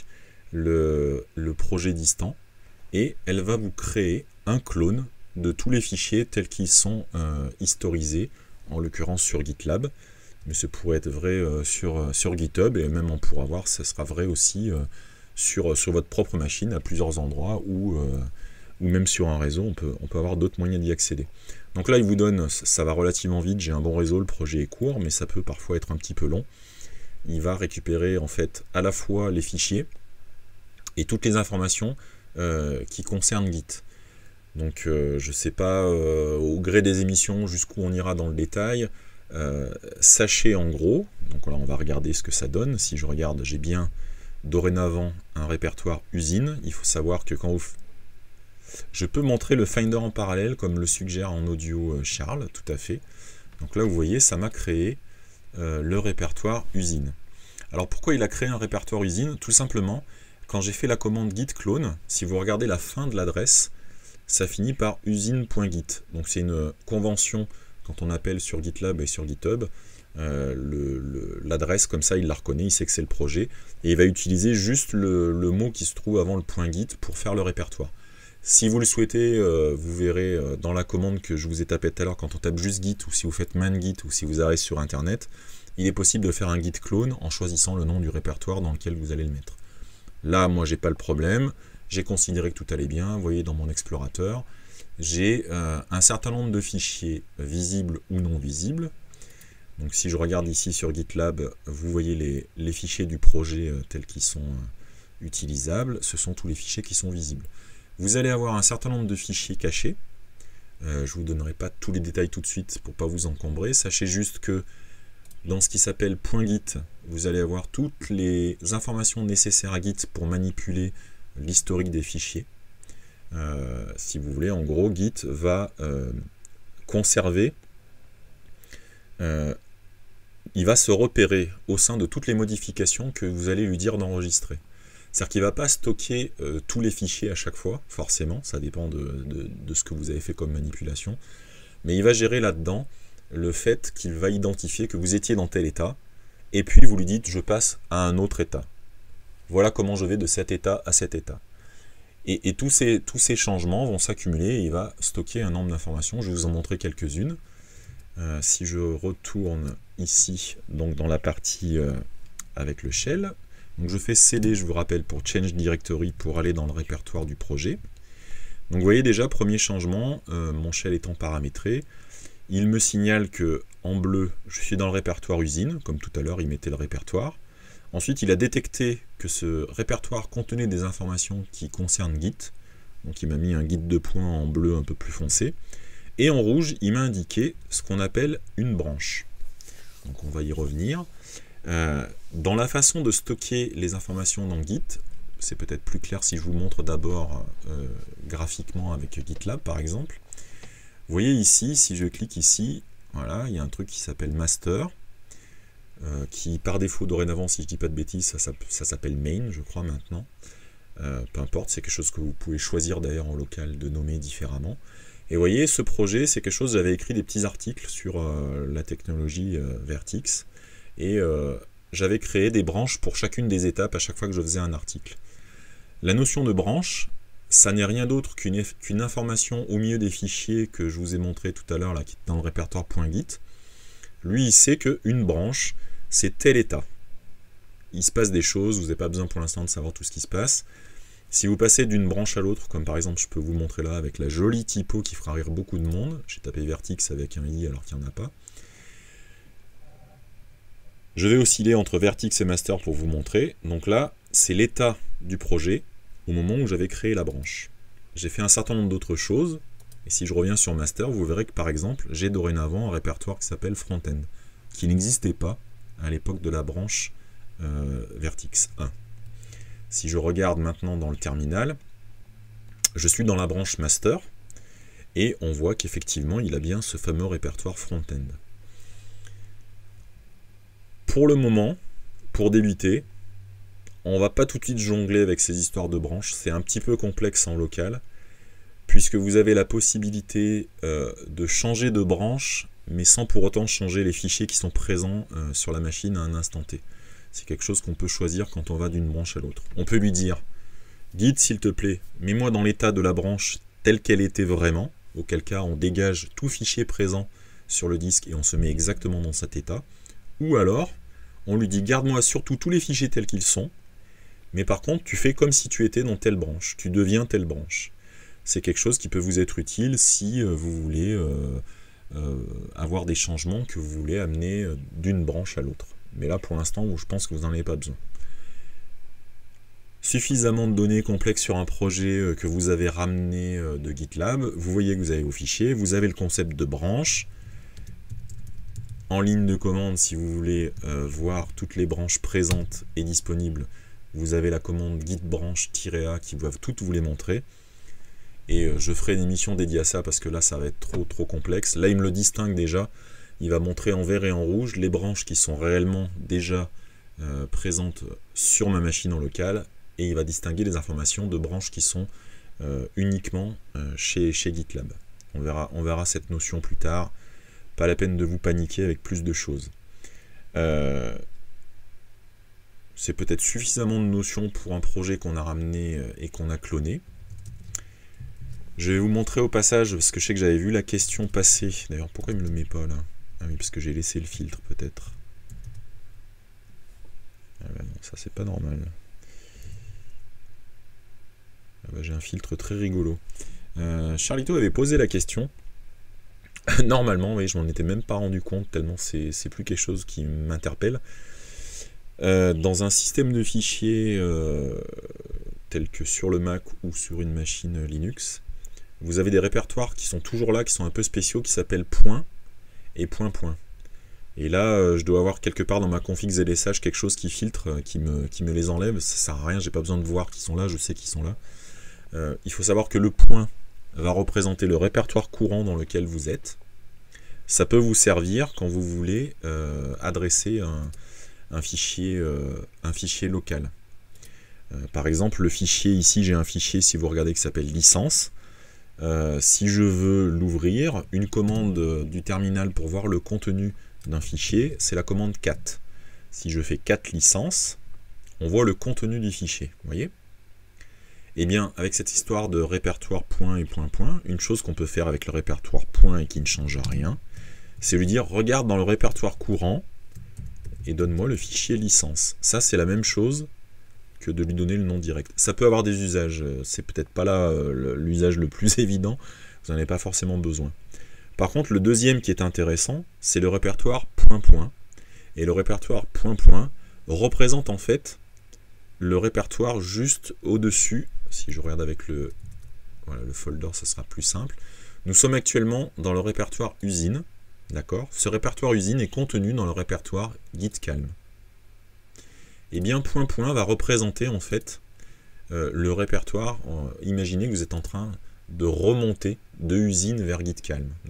le, le projet distant, et elle va vous créer un clone de tous les fichiers tels qu'ils sont euh, historisés, en l'occurrence sur GitLab, mais ce pourrait être vrai euh, sur, sur GitHub, et même on pourra voir, ce sera vrai aussi euh, sur, sur votre propre machine, à plusieurs endroits, ou, euh, ou même sur un réseau, on peut, on peut avoir d'autres moyens d'y accéder. Donc là, il vous donne, ça va relativement vite, j'ai un bon réseau, le projet est court, mais ça peut parfois être un petit peu long. Il va récupérer en fait à la fois les fichiers, et toutes les informations euh, qui concernent Git. Donc euh, je ne sais pas euh, au gré des émissions jusqu'où on ira dans le détail. Euh, sachez en gros, donc là on va regarder ce que ça donne. Si je regarde, j'ai bien dorénavant un répertoire usine. Il faut savoir que quand vous... Je peux montrer le Finder en parallèle comme le suggère en audio euh, Charles, tout à fait. Donc là vous voyez, ça m'a créé euh, le répertoire usine. Alors pourquoi il a créé un répertoire usine? Tout simplement, quand j'ai fait la commande git clone, si vous regardez la fin de l'adresse, ça finit par usine.git. Donc c'est une convention quand on appelle sur GitLab et sur GitHub. Euh, l'adresse, comme ça, il la reconnaît, il sait que c'est le projet. Et il va utiliser juste le, le mot qui se trouve avant le point .git pour faire le répertoire. Si vous le souhaitez, euh, vous verrez euh, dans la commande que je vous ai tapée tout à l'heure, quand on tape juste git, ou si vous faites man git, ou si vous arrivez sur Internet, il est possible de faire un git clone en choisissant le nom du répertoire dans lequel vous allez le mettre. Là, moi, j'ai pas le problème. J'ai considéré que tout allait bien. Vous voyez, dans mon explorateur, j'ai euh, un certain nombre de fichiers visibles ou non visibles. Donc si je regarde ici sur GitLab, vous voyez les, les fichiers du projet euh, tels qu'ils sont euh, utilisables. Ce sont tous les fichiers qui sont visibles. Vous allez avoir un certain nombre de fichiers cachés. Euh, je ne vous donnerai pas tous les détails tout de suite pour ne pas vous encombrer. Sachez juste que dans ce qui s'appelle .git, vous allez avoir toutes les informations nécessaires à Git pour manipuler l'historique des fichiers. Euh, si vous voulez, en gros, Git va euh, conserver, euh, il va se repérer au sein de toutes les modifications que vous allez lui dire d'enregistrer. C'est-à-dire qu'il ne va pas stocker euh, tous les fichiers à chaque fois, forcément, ça dépend de, de, de ce que vous avez fait comme manipulation, mais il va gérer là-dedans le fait qu'il va identifier que vous étiez dans tel état, et puis vous lui dites « je passe à un autre état ». Voilà comment je vais de cet état à cet état. Et, et tous, ces, tous ces changements vont s'accumuler et il va stocker un nombre d'informations. Je vais vous en montrer quelques-unes. Euh, si je retourne ici, donc dans la partie euh, avec le shell, donc je fais cd, je vous rappelle, pour change directory, pour aller dans le répertoire du projet. Donc vous voyez déjà, premier changement, euh, mon shell étant paramétré, il me signale que en bleu, je suis dans le répertoire usine, comme tout à l'heure il mettait le répertoire. Ensuite, il a détecté que ce répertoire contenait des informations qui concernent Git. Donc il m'a mis un guide de points en bleu un peu plus foncé. Et en rouge, il m'a indiqué ce qu'on appelle une branche. Donc on va y revenir. Euh, dans la façon de stocker les informations dans Git, c'est peut-être plus clair si je vous montre d'abord euh, graphiquement avec GitLab par exemple. Vous voyez ici, si je clique ici, voilà, il y a un truc qui s'appelle master, euh, qui par défaut dorénavant, si je dis pas de bêtises, ça, ça, ça s'appelle main, je crois maintenant. Euh, peu importe, c'est quelque chose que vous pouvez choisir d'ailleurs en local de nommer différemment. Et vous voyez, ce projet, c'est quelque chose, j'avais écrit des petits articles sur euh, la technologie euh, Vertix, et euh, j'avais créé des branches pour chacune des étapes à chaque fois que je faisais un article. La notion de branche, ça n'est rien d'autre qu'une qu'une information au milieu des fichiers que je vous ai montré tout à l'heure, là, qui est dans le répertoire .git. Lui, il sait qu'une branche, c'est tel état. Il se passe des choses, vous n'avez pas besoin pour l'instant de savoir tout ce qui se passe. Si vous passez d'une branche à l'autre, comme par exemple je peux vous montrer là avec la jolie typo qui fera rire beaucoup de monde, j'ai tapé Vertix avec un i alors qu'il n'y en a pas. Je vais osciller entre Vertix et Master pour vous montrer. Donc là, c'est l'état du projet au moment où j'avais créé la branche. J'ai fait un certain nombre d'autres choses, et si je reviens sur Master, vous verrez que par exemple, j'ai dorénavant un répertoire qui s'appelle Frontend, qui n'existait pas à l'époque de la branche euh, Vertix un. Si je regarde maintenant dans le terminal, je suis dans la branche Master, et on voit qu'effectivement, il a bien ce fameux répertoire Frontend. Pour le moment, pour débuter, on va pas tout de suite jongler avec ces histoires de branches, c'est un petit peu complexe en local, puisque vous avez la possibilité euh, de changer de branche, mais sans pour autant changer les fichiers qui sont présents euh, sur la machine à un instant T. C'est quelque chose qu'on peut choisir quand on va d'une branche à l'autre. On peut lui dire, Git s'il te plaît, mets-moi dans l'état de la branche telle qu'elle était vraiment, auquel cas on dégage tout fichier présent sur le disque et on se met exactement dans cet état, ou alors, on lui dit, garde-moi surtout tous les fichiers tels qu'ils sont, mais par contre, tu fais comme si tu étais dans telle branche, tu deviens telle branche. C'est quelque chose qui peut vous être utile si euh, vous voulez euh, euh, avoir des changements que vous voulez amener euh, d'une branche à l'autre. Mais là, pour l'instant, je pense que vous n'en avez pas besoin. Suffisamment de données complexes sur un projet euh, que vous avez ramené euh, de GitLab. Vous voyez que vous avez vos fichiers, vous avez le concept de branche. En ligne de commande, si vous voulez euh, voir toutes les branches présentes et disponibles, vous avez la commande git branche-a qui va toutes vous les montrer. Et euh, je ferai une émission dédiée à ça parce que là, ça va être trop trop complexe. Là, il me le distingue déjà. Il va montrer en vert et en rouge les branches qui sont réellement déjà euh, présentes sur ma machine en local. Et il va distinguer les informations de branches qui sont euh, uniquement euh, chez, chez GitLab. On verra, on verra cette notion plus tard. Pas la peine de vous paniquer avec plus de choses. Euh, c'est peut-être suffisamment de notions pour un projet qu'on a ramené et qu'on a cloné. Je vais vous montrer au passage, parce que je sais que j'avais vu la question passer. D'ailleurs, pourquoi il ne me le met pas là? Ah oui, parce que j'ai laissé le filtre peut-être. Ah ben non, ça c'est pas normal. Ah ben, j'ai un filtre très rigolo. Euh, Charlito avait posé la question. Normalement, oui, je m'en étais même pas rendu compte, tellement c'est plus quelque chose qui m'interpelle. Euh, dans un système de fichiers euh, tel que sur le Mac ou sur une machine Linux, vous avez des répertoires qui sont toujours là, qui sont un peu spéciaux, qui s'appellent point et point point. Et là, euh, je dois avoir quelque part dans ma config Z S H quelque chose qui filtre, euh, qui, me, qui me les enlève. Ça sert à rien, j'ai pas besoin de voir qu'ils sont là, je sais qu'ils sont là. Euh, il faut savoir que le point va représenter le répertoire courant dans lequel vous êtes. Ça peut vous servir quand vous voulez euh, adresser un, un, fichier, euh, un fichier local. Euh, par exemple, le fichier ici, j'ai un fichier, si vous regardez, qui s'appelle licence. Euh, si je veux l'ouvrir, une commande du terminal pour voir le contenu d'un fichier, c'est la commande cat. Si je fais cat licence, on voit le contenu du fichier. Vous voyez ? Eh bien, avec cette histoire de répertoire point et point point, une chose qu'on peut faire avec le répertoire point et qui ne change rien, c'est lui dire, regarde dans le répertoire courant et donne-moi le fichier licence. Ça, c'est la même chose que de lui donner le nom direct. Ça peut avoir des usages, c'est peut-être pas là euh, l'usage le plus évident, vous n'en avez pas forcément besoin. Par contre, le deuxième qui est intéressant, c'est le répertoire point point. Et le répertoire point point représente en fait le répertoire juste au-dessus. Si je regarde avec le, voilà, le folder, ça sera plus simple. Nous sommes actuellement dans le répertoire usine. D'accord ? Ce répertoire usine est contenu dans le répertoire Git calm. Et bien, point point va représenter en fait euh, le répertoire. Euh, imaginez que vous êtes en train de remonter de usine vers Git calm. D'accord ?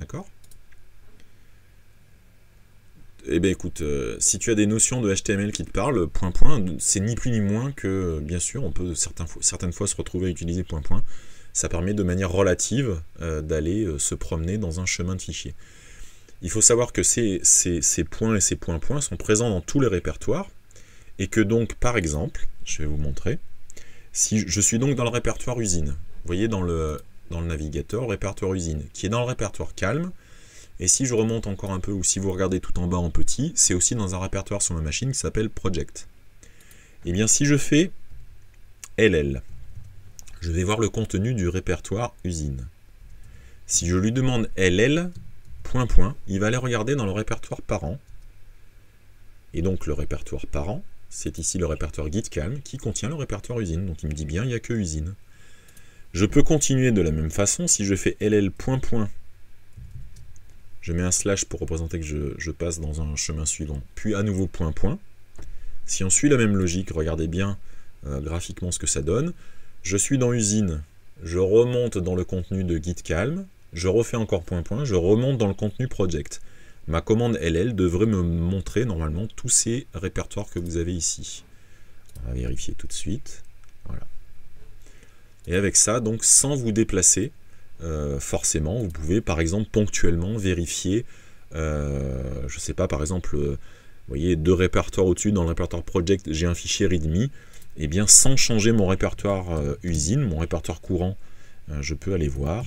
Eh bien écoute, euh, si tu as des notions de H T M L qui te parlent, point point, c'est ni plus ni moins que, bien sûr, on peut certains, certaines fois se retrouver à utiliser point point. Ça permet de manière relative euh, d'aller euh, se promener dans un chemin de fichier. Il faut savoir que ces, ces, ces points et ces points points sont présents dans tous les répertoires, et que donc, par exemple, je vais vous montrer, si je suis donc dans le répertoire usine, vous voyez dans le, dans le navigateur, répertoire usine, qui est dans le répertoire calm. Et si je remonte encore un peu, ou si vous regardez tout en bas en petit, c'est aussi dans un répertoire sur ma machine qui s'appelle Project. Et bien si je fais L L, je vais voir le contenu du répertoire usine. Si je lui demande L L, point point, il va aller regarder dans le répertoire parent. Et donc le répertoire parent, c'est ici le répertoire Git calm qui contient le répertoire usine. Donc il me dit bien, il n'y a que usine. Je peux continuer de la même façon si je fais L L point point. Je mets un slash pour représenter que je, je passe dans un chemin suivant. Puis à nouveau point point. Si on suit la même logique, regardez bien euh, graphiquement ce que ça donne. Je suis dans usine, je remonte dans le contenu de Git calm, je refais encore point point, je remonte dans le contenu project. Ma commande L L devrait me montrer normalement tous ces répertoires que vous avez ici. On va vérifier tout de suite. Voilà. Et avec ça, donc sans vous déplacer, Euh, forcément, vous pouvez par exemple ponctuellement vérifier, euh, je ne sais pas, par exemple, euh, vous voyez, deux répertoires au-dessus, dans le répertoire project, j'ai un fichier readme, et bien sans changer mon répertoire euh, usine, mon répertoire courant, euh, je peux aller voir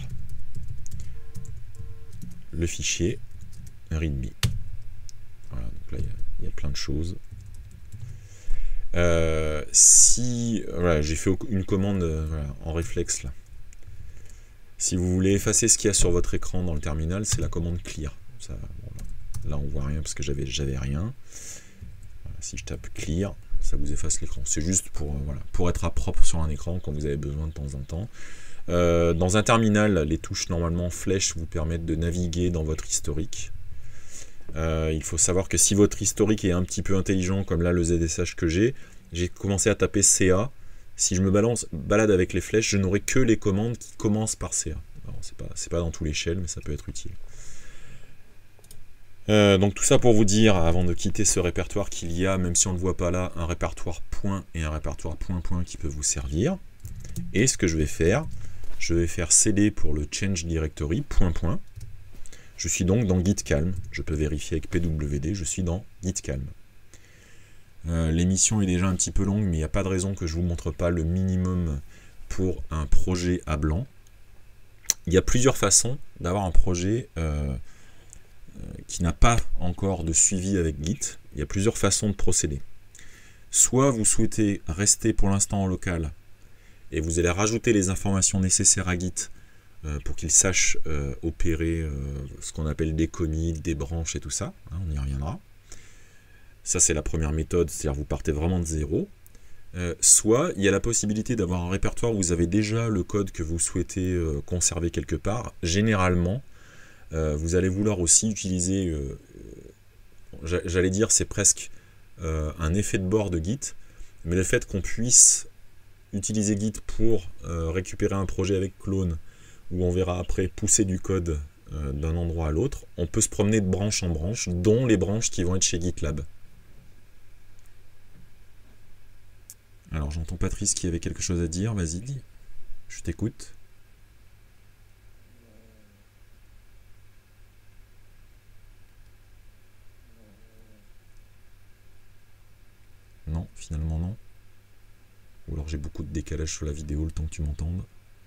le fichier readme. Voilà, donc là il y, y a plein de choses. Euh, si, voilà, j'ai fait une commande euh, voilà, en réflexe là. Si vous voulez effacer ce qu'il y a sur votre écran dans le terminal, c'est la commande clear. Ça, bon, là, là, on voit rien parce que j'avais j'avais rien. Voilà, si je tape clear, ça vous efface l'écran. C'est juste pour, euh, voilà, pour être à propre sur un écran quand vous avez besoin de temps en temps. Euh, dans un terminal, les touches normalement flèches vous permettent de naviguer dans votre historique. Euh, il faut savoir que si votre historique est un petit peu intelligent, comme là le Z S H que j'ai, j'ai commencé à taper C A. Si je me balance, balade avec les flèches, je n'aurai que les commandes qui commencent par C A. C'est pas, c'est pas dans tous les shells, mais ça peut être utile. Euh, donc tout ça pour vous dire, avant de quitter ce répertoire, qu'il y a, même si on ne voit pas là, un répertoire point et un répertoire point point qui peut vous servir. Et ce que je vais faire, je vais faire C D pour le change directory point point. Je suis donc dans Git calm. Je peux vérifier avec P W D, je suis dans Git calm. Euh, L'émission est déjà un petit peu longue, mais il n'y a pas de raison que je ne vous montre pas le minimum pour un projet à blanc. Il y a plusieurs façons d'avoir un projet euh, euh, qui n'a pas encore de suivi avec Git. Il y a plusieurs façons de procéder. Soit vous souhaitez rester pour l'instant en local et vous allez rajouter les informations nécessaires à Git euh, pour qu'il sache euh, opérer euh, ce qu'on appelle des commits, des branches et tout ça. Hein, on y reviendra. Ça, c'est la première méthode, c'est-à-dire vous partez vraiment de zéro. Euh, soit, il y a la possibilité d'avoir un répertoire où vous avez déjà le code que vous souhaitez euh, conserver quelque part. Généralement, euh, vous allez vouloir aussi utiliser, euh, euh, j'allais dire, c'est presque euh, un effet de bord de Git, mais le fait qu'on puisse utiliser Git pour euh, récupérer un projet avec clone, où on verra après pousser du code euh, d'un endroit à l'autre, on peut se promener de branche en branche, dont les branches qui vont être chez GitLab. Alors j'entends Patrice qui avait quelque chose à dire, vas-y, dis. Je t'écoute. Non, finalement non. Ou alors j'ai beaucoup de décalage sur la vidéo le temps que tu m'entendes.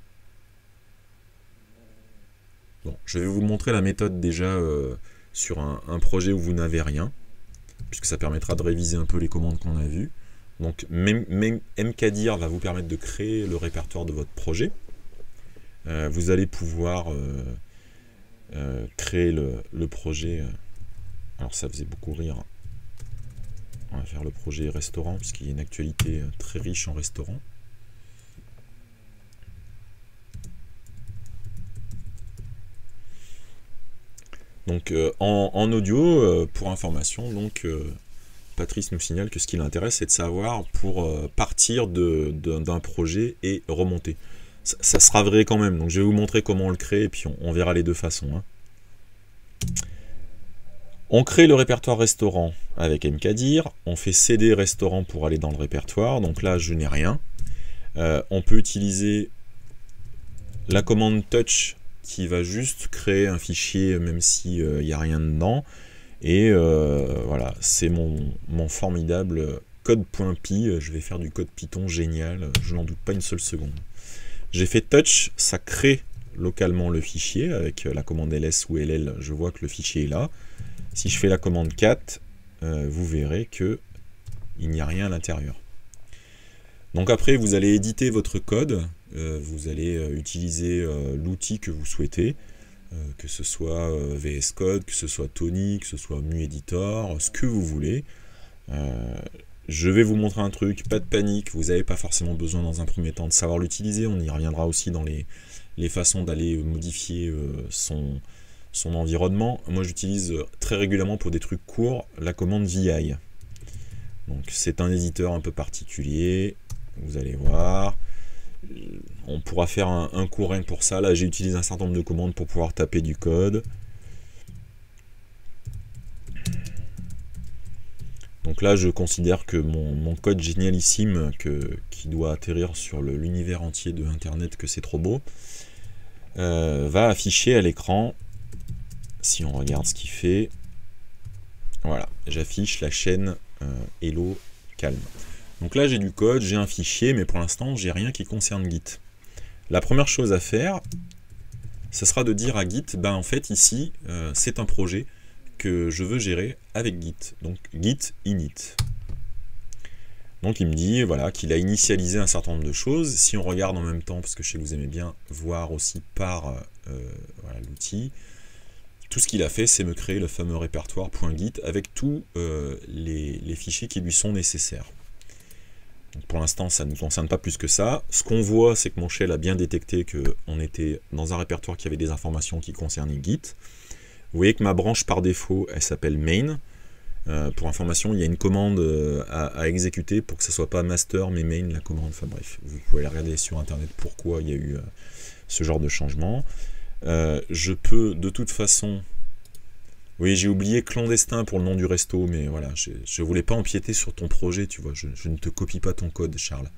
Bon, je vais vous montrer la méthode déjà euh, sur un, un projet où vous n'avez rien, puisque ça permettra de réviser un peu les commandes qu'on a vues. Donc mkdir va vous permettre de créer le répertoire de votre projet. Euh, vous allez pouvoir euh, euh, créer le, le projet. Euh, alors ça faisait beaucoup rire. On va faire le projet restaurant, puisqu'il y a une actualité très riche en restaurant. Donc euh, en, en audio, euh, pour information, donc euh, Patrice nous signale que ce qui l'intéresse, c'est de savoir pour euh, partir de, de, d'un projet et remonter. Ça, ça sera vrai quand même, donc je vais vous montrer comment on le crée, et puis on, on verra les deux façons. Hein. On crée le répertoire restaurant avec mkdir, on fait cd restaurant pour aller dans le répertoire, donc là je n'ai rien. Euh, on peut utiliser la commande touch qui va juste créer un fichier même s'il n'y a rien dedans. Et euh, voilà, c'est mon, mon formidable code.py. Je vais faire du code Python génial, je n'en doute pas une seule seconde. J'ai fait touch, ça crée localement le fichier avec la commande ls ou ll, je vois que le fichier est là. Si je fais la commande cat, euh, vous verrez que il n'y a rien à l'intérieur. Donc après, vous allez éditer votre code, euh, vous allez euh, utiliser euh, l'outil que vous souhaitez, euh, que ce soit euh, V S Code, que ce soit Tony, que ce soit MuEditor, ce que vous voulez. Euh, je vais vous montrer un truc, pas de panique, vous n'avez pas forcément besoin dans un premier temps de savoir l'utiliser, on y reviendra aussi dans les, les façons d'aller modifier euh, son, son environnement. Moi j'utilise très régulièrement pour des trucs courts la commande V I. Donc c'est un éditeur un peu particulier, vous allez voir. On pourra faire un, un cours rien que pour ça. Là j'ai utilisé un certain nombre de commandes pour pouvoir taper du code. Donc là je considère que mon, mon code génialissime que, qui doit atterrir sur l'univers entier de internet, que c'est trop beau, euh, va afficher à l'écran. Si on regarde ce qu'il fait, voilà, j'affiche la chaîne euh, Hello Calm. Donc là j'ai du code, j'ai un fichier, mais pour l'instant j'ai rien qui concerne Git. La première chose à faire, ce sera de dire à Git, ben en fait ici euh, c'est un projet que je veux gérer avec Git, donc Git init. Donc il me dit voilà qu'il a initialisé un certain nombre de choses. Si on regarde en même temps, parce que je sais que vous aimez bien voir aussi par euh, voilà, l'outil, tout ce qu'il a fait, c'est me créer le fameux répertoire.git avec tous euh, les, les fichiers qui lui sont nécessaires. Donc pour l'instant, ça ne nous concerne pas plus que ça. Ce qu'on voit, c'est que mon shell a bien détecté qu'on était dans un répertoire qui avait des informations qui concernaient Git. Vous voyez que ma branche par défaut, elle s'appelle main. Euh, pour information, il y a une commande euh, à, à exécuter pour que ce ne soit pas master, mais main, la commande. Enfin bref, vous pouvez aller regarder sur internet pourquoi il y a eu euh, ce genre de changement. Euh, je peux de toute façon... Oui, j'ai oublié clandestin pour le nom du resto, mais voilà, je ne voulais pas empiéter sur ton projet, tu vois, je, je ne te copie pas ton code, Charles.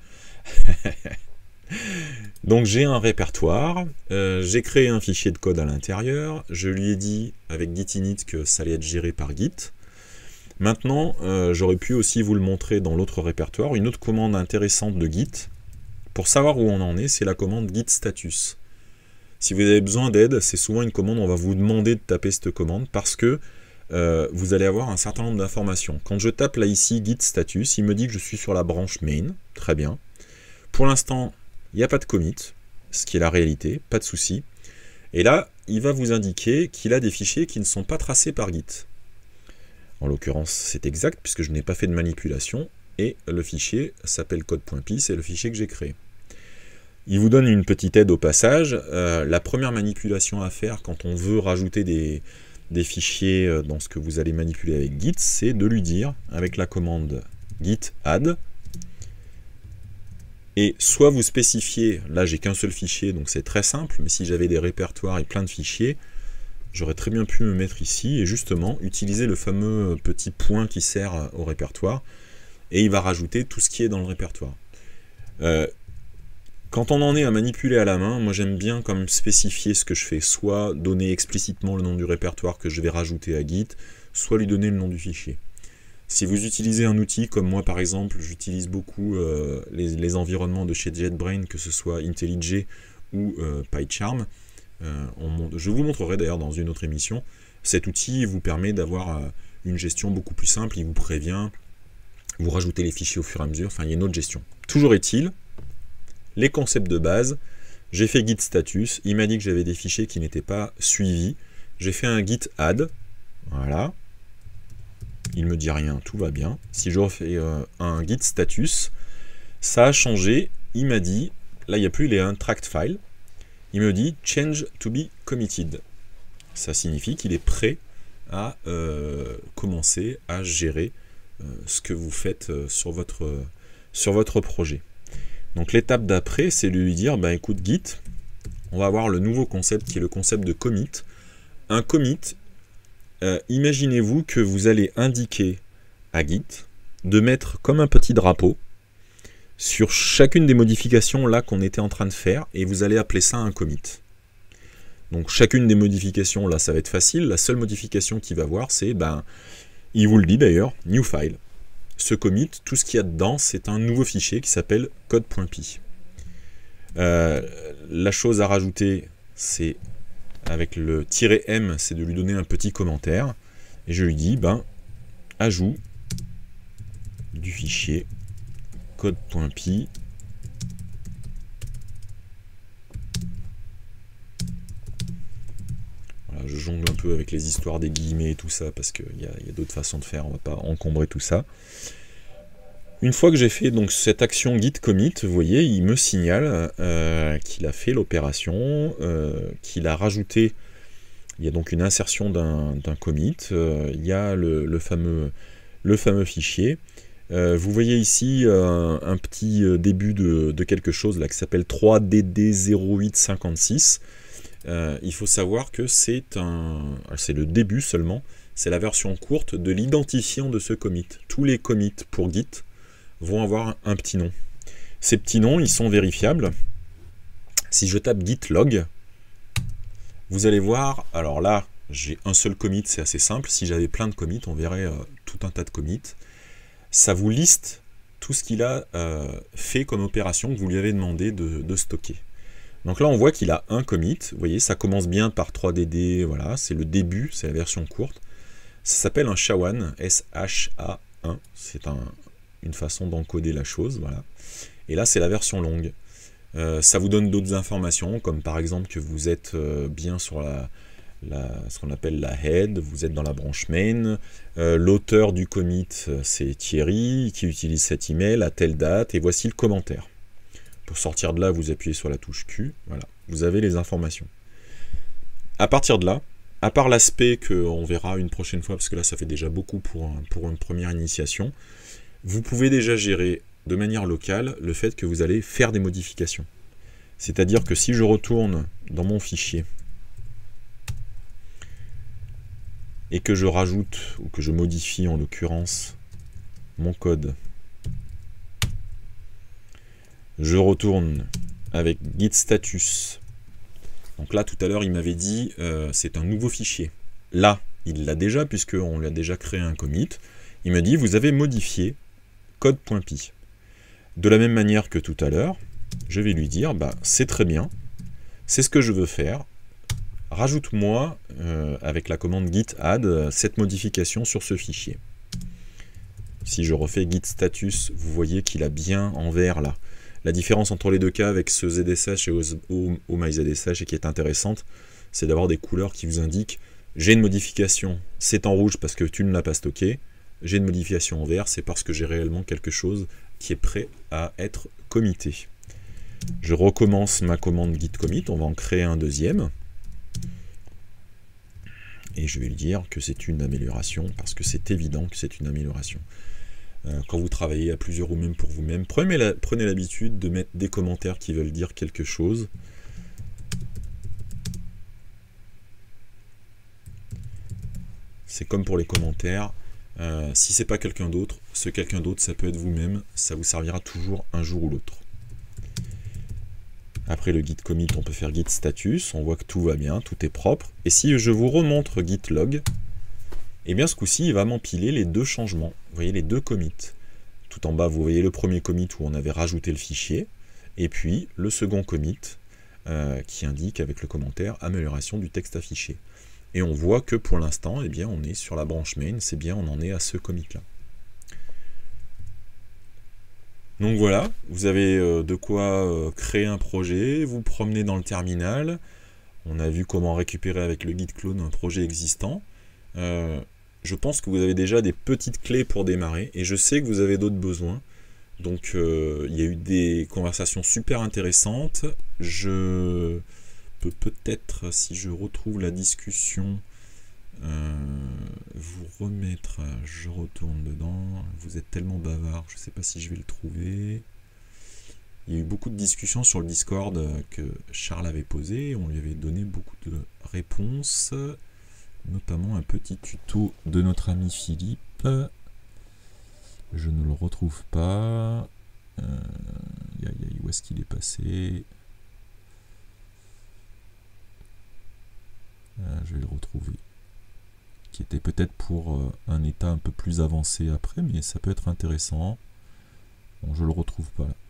Donc j'ai un répertoire, euh, j'ai créé un fichier de code à l'intérieur, je lui ai dit avec git init que ça allait être géré par Git. Maintenant, euh, j'aurais pu aussi vous le montrer dans l'autre répertoire, une autre commande intéressante de Git. Pour savoir où on en est, c'est la commande git status. Si vous avez besoin d'aide, c'est souvent une commande, on va vous demander de taper cette commande parce que euh, vous allez avoir un certain nombre d'informations. Quand je tape là ici git status, il me dit que je suis sur la branche main, très bien. Pour l'instant, il n'y a pas de commit, ce qui est la réalité, pas de souci. Et là, il va vous indiquer qu'il a des fichiers qui ne sont pas tracés par Git. En l'occurrence, c'est exact puisque je n'ai pas fait de manipulation et le fichier s'appelle code.py, c'est le fichier que j'ai créé. Il vous donne une petite aide au passage. Euh, la première manipulation à faire quand on veut rajouter des, des fichiers dans ce que vous allez manipuler avec Git, c'est de lui dire, avec la commande git add, et soit vous spécifiez, là j'ai qu'un seul fichier, donc c'est très simple, mais si j'avais des répertoires et plein de fichiers, j'aurais très bien pu me mettre ici et justement utiliser le fameux petit point qui sert au répertoire, et il va rajouter tout ce qui est dans le répertoire. Euh, Quand on en est à manipuler à la main, moi j'aime bien comme spécifier ce que je fais, soit donner explicitement le nom du répertoire que je vais rajouter à Git, soit lui donner le nom du fichier. Si vous utilisez un outil comme moi par exemple, j'utilise beaucoup euh, les, les environnements de chez JetBrains, que ce soit IntelliJ ou euh, PyCharm, euh, on, je vous montrerai d'ailleurs dans une autre émission, cet outil vous permet d'avoir euh, une gestion beaucoup plus simple, il vous prévient. vous rajoutez les fichiers au fur et à mesure, enfin il y a une autre gestion. Toujours est-il, les concepts de base, j'ai fait git status, il m'a dit que j'avais des fichiers qui n'étaient pas suivis, j'ai fait un git add, voilà, il me dit rien, tout va bien. Si je refais euh, un git status, ça a changé, il m'a dit, là il n'y a plus les untracked files, il me dit change to be committed. Ça signifie qu'il est prêt à euh, commencer à gérer euh, ce que vous faites euh, sur, votre, euh, sur votre projet. Donc l'étape d'après, c'est de lui dire, bah écoute Git, on va avoir le nouveau concept qui est le concept de commit. Un commit, euh, imaginez-vous que vous allez indiquer à Git de mettre comme un petit drapeau sur chacune des modifications là qu'on était en train de faire, et vous allez appeler ça un commit. Donc chacune des modifications là, ça va être facile. La seule modification qu'il va voir, c'est, ben, il vous le dit d'ailleurs, new file. Ce commit, tout ce qu'il y a dedans, c'est un nouveau fichier qui s'appelle code.py. Euh, la chose à rajouter, c'est avec le "-m", c'est de lui donner un petit commentaire. Et je lui dis, ben, ajout du fichier code.py. Voilà, je jongle un peu avec les histoires des guillemets et tout ça, parce qu'il y a, y a d'autres façons de faire, on va pas encombrer tout ça. Une fois que j'ai fait donc cette action git commit, vous voyez, il me signale euh, qu'il a fait l'opération, euh, qu'il a rajouté, il y a donc une insertion d'un commit, euh, il y a le, le, fameux, le fameux fichier. Euh, vous voyez ici euh, un petit début de, de quelque chose là qui s'appelle trois D D zéro huit cinquante-six. Euh, il faut savoir que c'est un, c'est le début seulement, c'est la version courte de l'identifiant de ce commit. Tous les commits pour Git vont avoir un petit nom. Ces petits noms, ils sont vérifiables. Si je tape git log, vous allez voir, alors là, j'ai un seul commit, c'est assez simple. Si j'avais plein de commits, on verrait euh, tout un tas de commits. Ça vous liste tout ce qu'il a euh, fait comme opération que vous lui avez demandé de, de stocker. Donc là, on voit qu'il a un commit. Vous voyez, ça commence bien par trois D D, voilà, c'est le début, c'est la version courte. Ça s'appelle un S H A one, S H A un, c'est un, une façon d'encoder la chose, voilà. Et là, c'est la version longue. Euh, ça vous donne d'autres informations, comme par exemple que vous êtes euh, bien sur la, la, ce qu'on appelle la head, vous êtes dans la branche main, euh, l'auteur du commit, c'est Thierry, qui utilise cet email à telle date, et voici le commentaire. Pour sortir de là, vous appuyez sur la touche Q, voilà, vous avez les informations. À partir de là, à part l'aspect qu'on verra une prochaine fois, parce que là ça fait déjà beaucoup pour, un, pour une première initiation, vous pouvez déjà gérer de manière locale le fait que vous allez faire des modifications. C'est-à-dire que si je retourne dans mon fichier et que je rajoute, ou que je modifie en l'occurrence, mon code, je retourne avec git status. Donc là, tout à l'heure, il m'avait dit euh, c'est un nouveau fichier. Là, il l'a déjà, puisqu'on lui a déjà créé un commit. Il me dit vous avez modifié code.py. De la même manière que tout à l'heure, je vais lui dire bah, c'est très bien, c'est ce que je veux faire. Rajoute-moi euh, avec la commande git add cette modification sur ce fichier. Si je refais git status, vous voyez qu'il a bien en vert là. La différence entre les deux cas avec ce Z S H et au, au MyZSH et qui est intéressante, c'est d'avoir des couleurs qui vous indiquent j'ai une modification, c'est en rouge parce que tu ne l'as pas stocké, j'ai une modification en vert, c'est parce que j'ai réellement quelque chose qui est prêt à être commité. Je recommence ma commande git commit, on va en créer un deuxième. Et je vais lui dire que c'est une amélioration, parce que c'est évident que c'est une amélioration. Quand vous travaillez à plusieurs ou même pour vous-même, prenez l'habitude de mettre des commentaires qui veulent dire quelque chose. C'est comme pour les commentaires, euh, si c'est pas quelqu'un d'autre, ce quelqu'un d'autre, ça peut être vous-même, ça vous servira toujours un jour ou l'autre. Après le git commit, on peut faire git status, on voit que tout va bien, tout est propre. Et si je vous remontre git log, et bien ce coup-ci, il va m'empiler les deux changements. Vous voyez les deux commits. Tout en bas, vous voyez le premier commit où on avait rajouté le fichier, et puis le second commit euh, qui indique avec le commentaire amélioration du texte affiché. Et on voit que pour l'instant, eh bien, on est sur la branche main, c'est bien, on en est à ce commit-là. Donc voilà, vous avez euh, de quoi euh, créer un projet, vous promenez dans le terminal. On a vu comment récupérer avec le guide clone un projet existant. Euh, je pense que vous avez déjà des petites clés pour démarrer, et je sais que vous avez d'autres besoins. Donc euh, il y a eu des conversations super intéressantes. Je peux peut-être, si je retrouve la discussion, euh, vous remettre, je retourne dedans. Vous êtes tellement bavard, je ne sais pas si je vais le trouver. Il y a eu beaucoup de discussions sur le Discord que Charles avait posé. On lui avait donné beaucoup de réponses, notamment un petit tuto de notre ami Philippe. Je ne le retrouve pas. Euh, où est-ce qu'il est passé? euh, Je vais le retrouver. Qui était peut-être pour euh, un état un peu plus avancé après, mais ça peut être intéressant. Bon, je le retrouve pas là.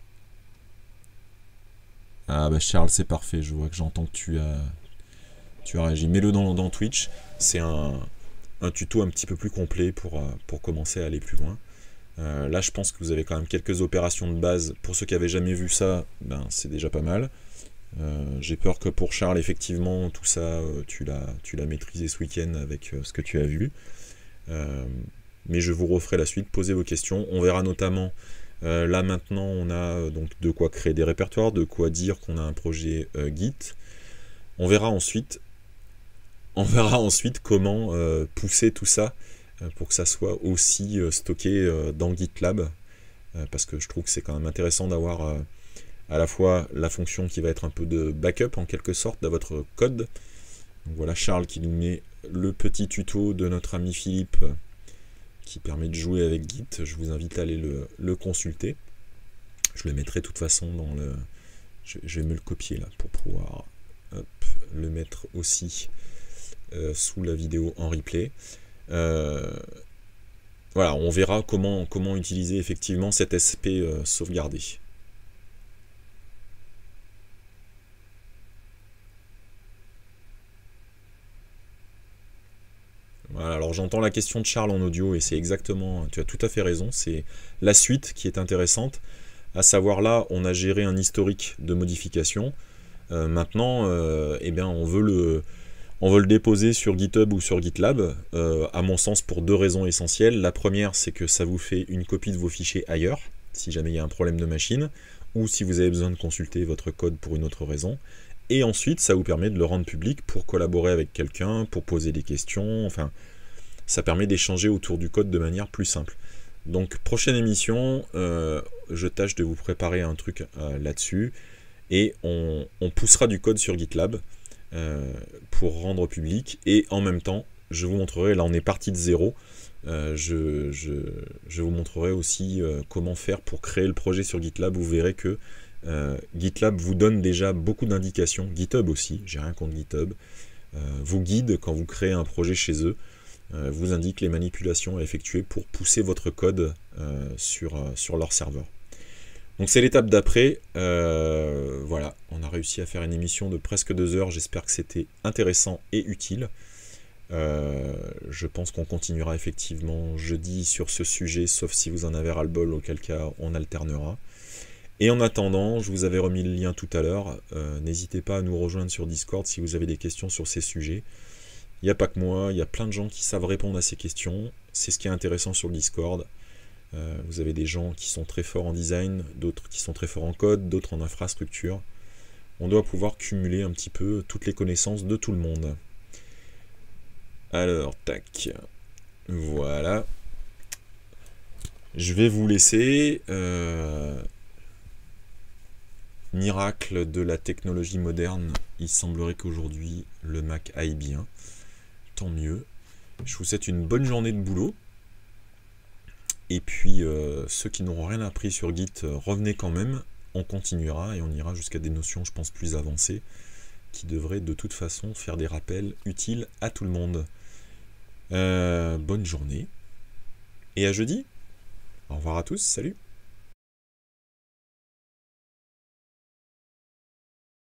Ah bah Charles, c'est parfait, je vois que j'entends que tu as, tu as réagi. Mets-le dans, dans Twitch, c'est un, un tuto un petit peu plus complet pour, pour commencer à aller plus loin. Euh, là, je pense que vous avez quand même quelques opérations de base. Pour ceux qui n'avaient jamais vu ça, ben, c'est déjà pas mal. Euh, J'ai peur que pour Charles, effectivement, tout ça, euh, tu l'as maîtrisé ce week-end avec euh, ce que tu as vu. Euh, mais je vous referai la suite, posez vos questions. On verra notamment... Euh, là maintenant on a euh, donc de quoi créer des répertoires, de quoi dire qu'on a un projet euh, Git. On verra ensuite, on verra ensuite comment euh, pousser tout ça euh, pour que ça soit aussi euh, stocké euh, dans GitLab, euh, parce que je trouve que c'est quand même intéressant d'avoir euh, à la fois la fonction qui va être un peu de backup en quelque sorte de votre code. Donc voilà Charles qui nous met le petit tuto de notre ami Philippe qui permet de jouer avec Git. Je vous invite à aller le, le consulter. Je le mettrai de toute façon dans le... Je, je vais me le copier là pour pouvoir hop, le mettre aussi euh, sous la vidéo en replay. Euh, voilà, on verra comment, comment utiliser effectivement cet S P euh, sauvegardé. Voilà, alors j'entends la question de Charles en audio et c'est exactement, tu as tout à fait raison, c'est la suite qui est intéressante, à savoir là on a géré un historique de modification, euh, maintenant euh, eh bien, on, veut le, on veut le déposer sur GitHub ou sur GitLab, euh, à mon sens pour deux raisons essentielles. La première c'est que ça vous fait une copie de vos fichiers ailleurs, si jamais il y a un problème de machine, ou si vous avez besoin de consulter votre code pour une autre raison. Et ensuite, ça vous permet de le rendre public pour collaborer avec quelqu'un, pour poser des questions, enfin, ça permet d'échanger autour du code de manière plus simple. Donc, prochaine émission, euh, je tâche de vous préparer un truc euh, là-dessus, et on, on poussera du code sur GitLab euh, pour rendre public, et en même temps, je vous montrerai, là on est parti de zéro, euh, je, je, je vous montrerai aussi euh, comment faire pour créer le projet sur GitLab. Vous verrez que Euh, GitLab vous donne déjà beaucoup d'indications, GitHub aussi, j'ai rien contre GitHub, euh, vous guide quand vous créez un projet chez eux, euh, vous indique les manipulations à effectuer pour pousser votre code euh, sur, euh, sur leur serveur. Donc c'est l'étape d'après, euh, voilà, on a réussi à faire une émission de presque deux heures, j'espère que c'était intéressant et utile. Euh, je pense qu'on continuera effectivement jeudi sur ce sujet, sauf si vous en avez ras-le-bol, auquel cas on alternera. Et en attendant, je vous avais remis le lien tout à l'heure, euh, n'hésitez pas à nous rejoindre sur Discord si vous avez des questions sur ces sujets. Il n'y a pas que moi, il y a plein de gens qui savent répondre à ces questions, c'est ce qui est intéressant sur le Discord. Euh, vous avez des gens qui sont très forts en design, d'autres qui sont très forts en code, d'autres en infrastructure. On doit pouvoir cumuler un petit peu toutes les connaissances de tout le monde. Alors, tac, voilà. Je vais vous laisser... Euh... Miracle de la technologie moderne, il semblerait qu'aujourd'hui le Mac aille bien, tant mieux. Je vous souhaite une bonne journée de boulot, et puis euh, ceux qui n'auront rien appris sur Git, euh, revenez quand même, on continuera et on ira jusqu'à des notions je pense plus avancées, qui devraient de toute façon faire des rappels utiles à tout le monde. Euh, bonne journée, et à jeudi, au revoir à tous, salut.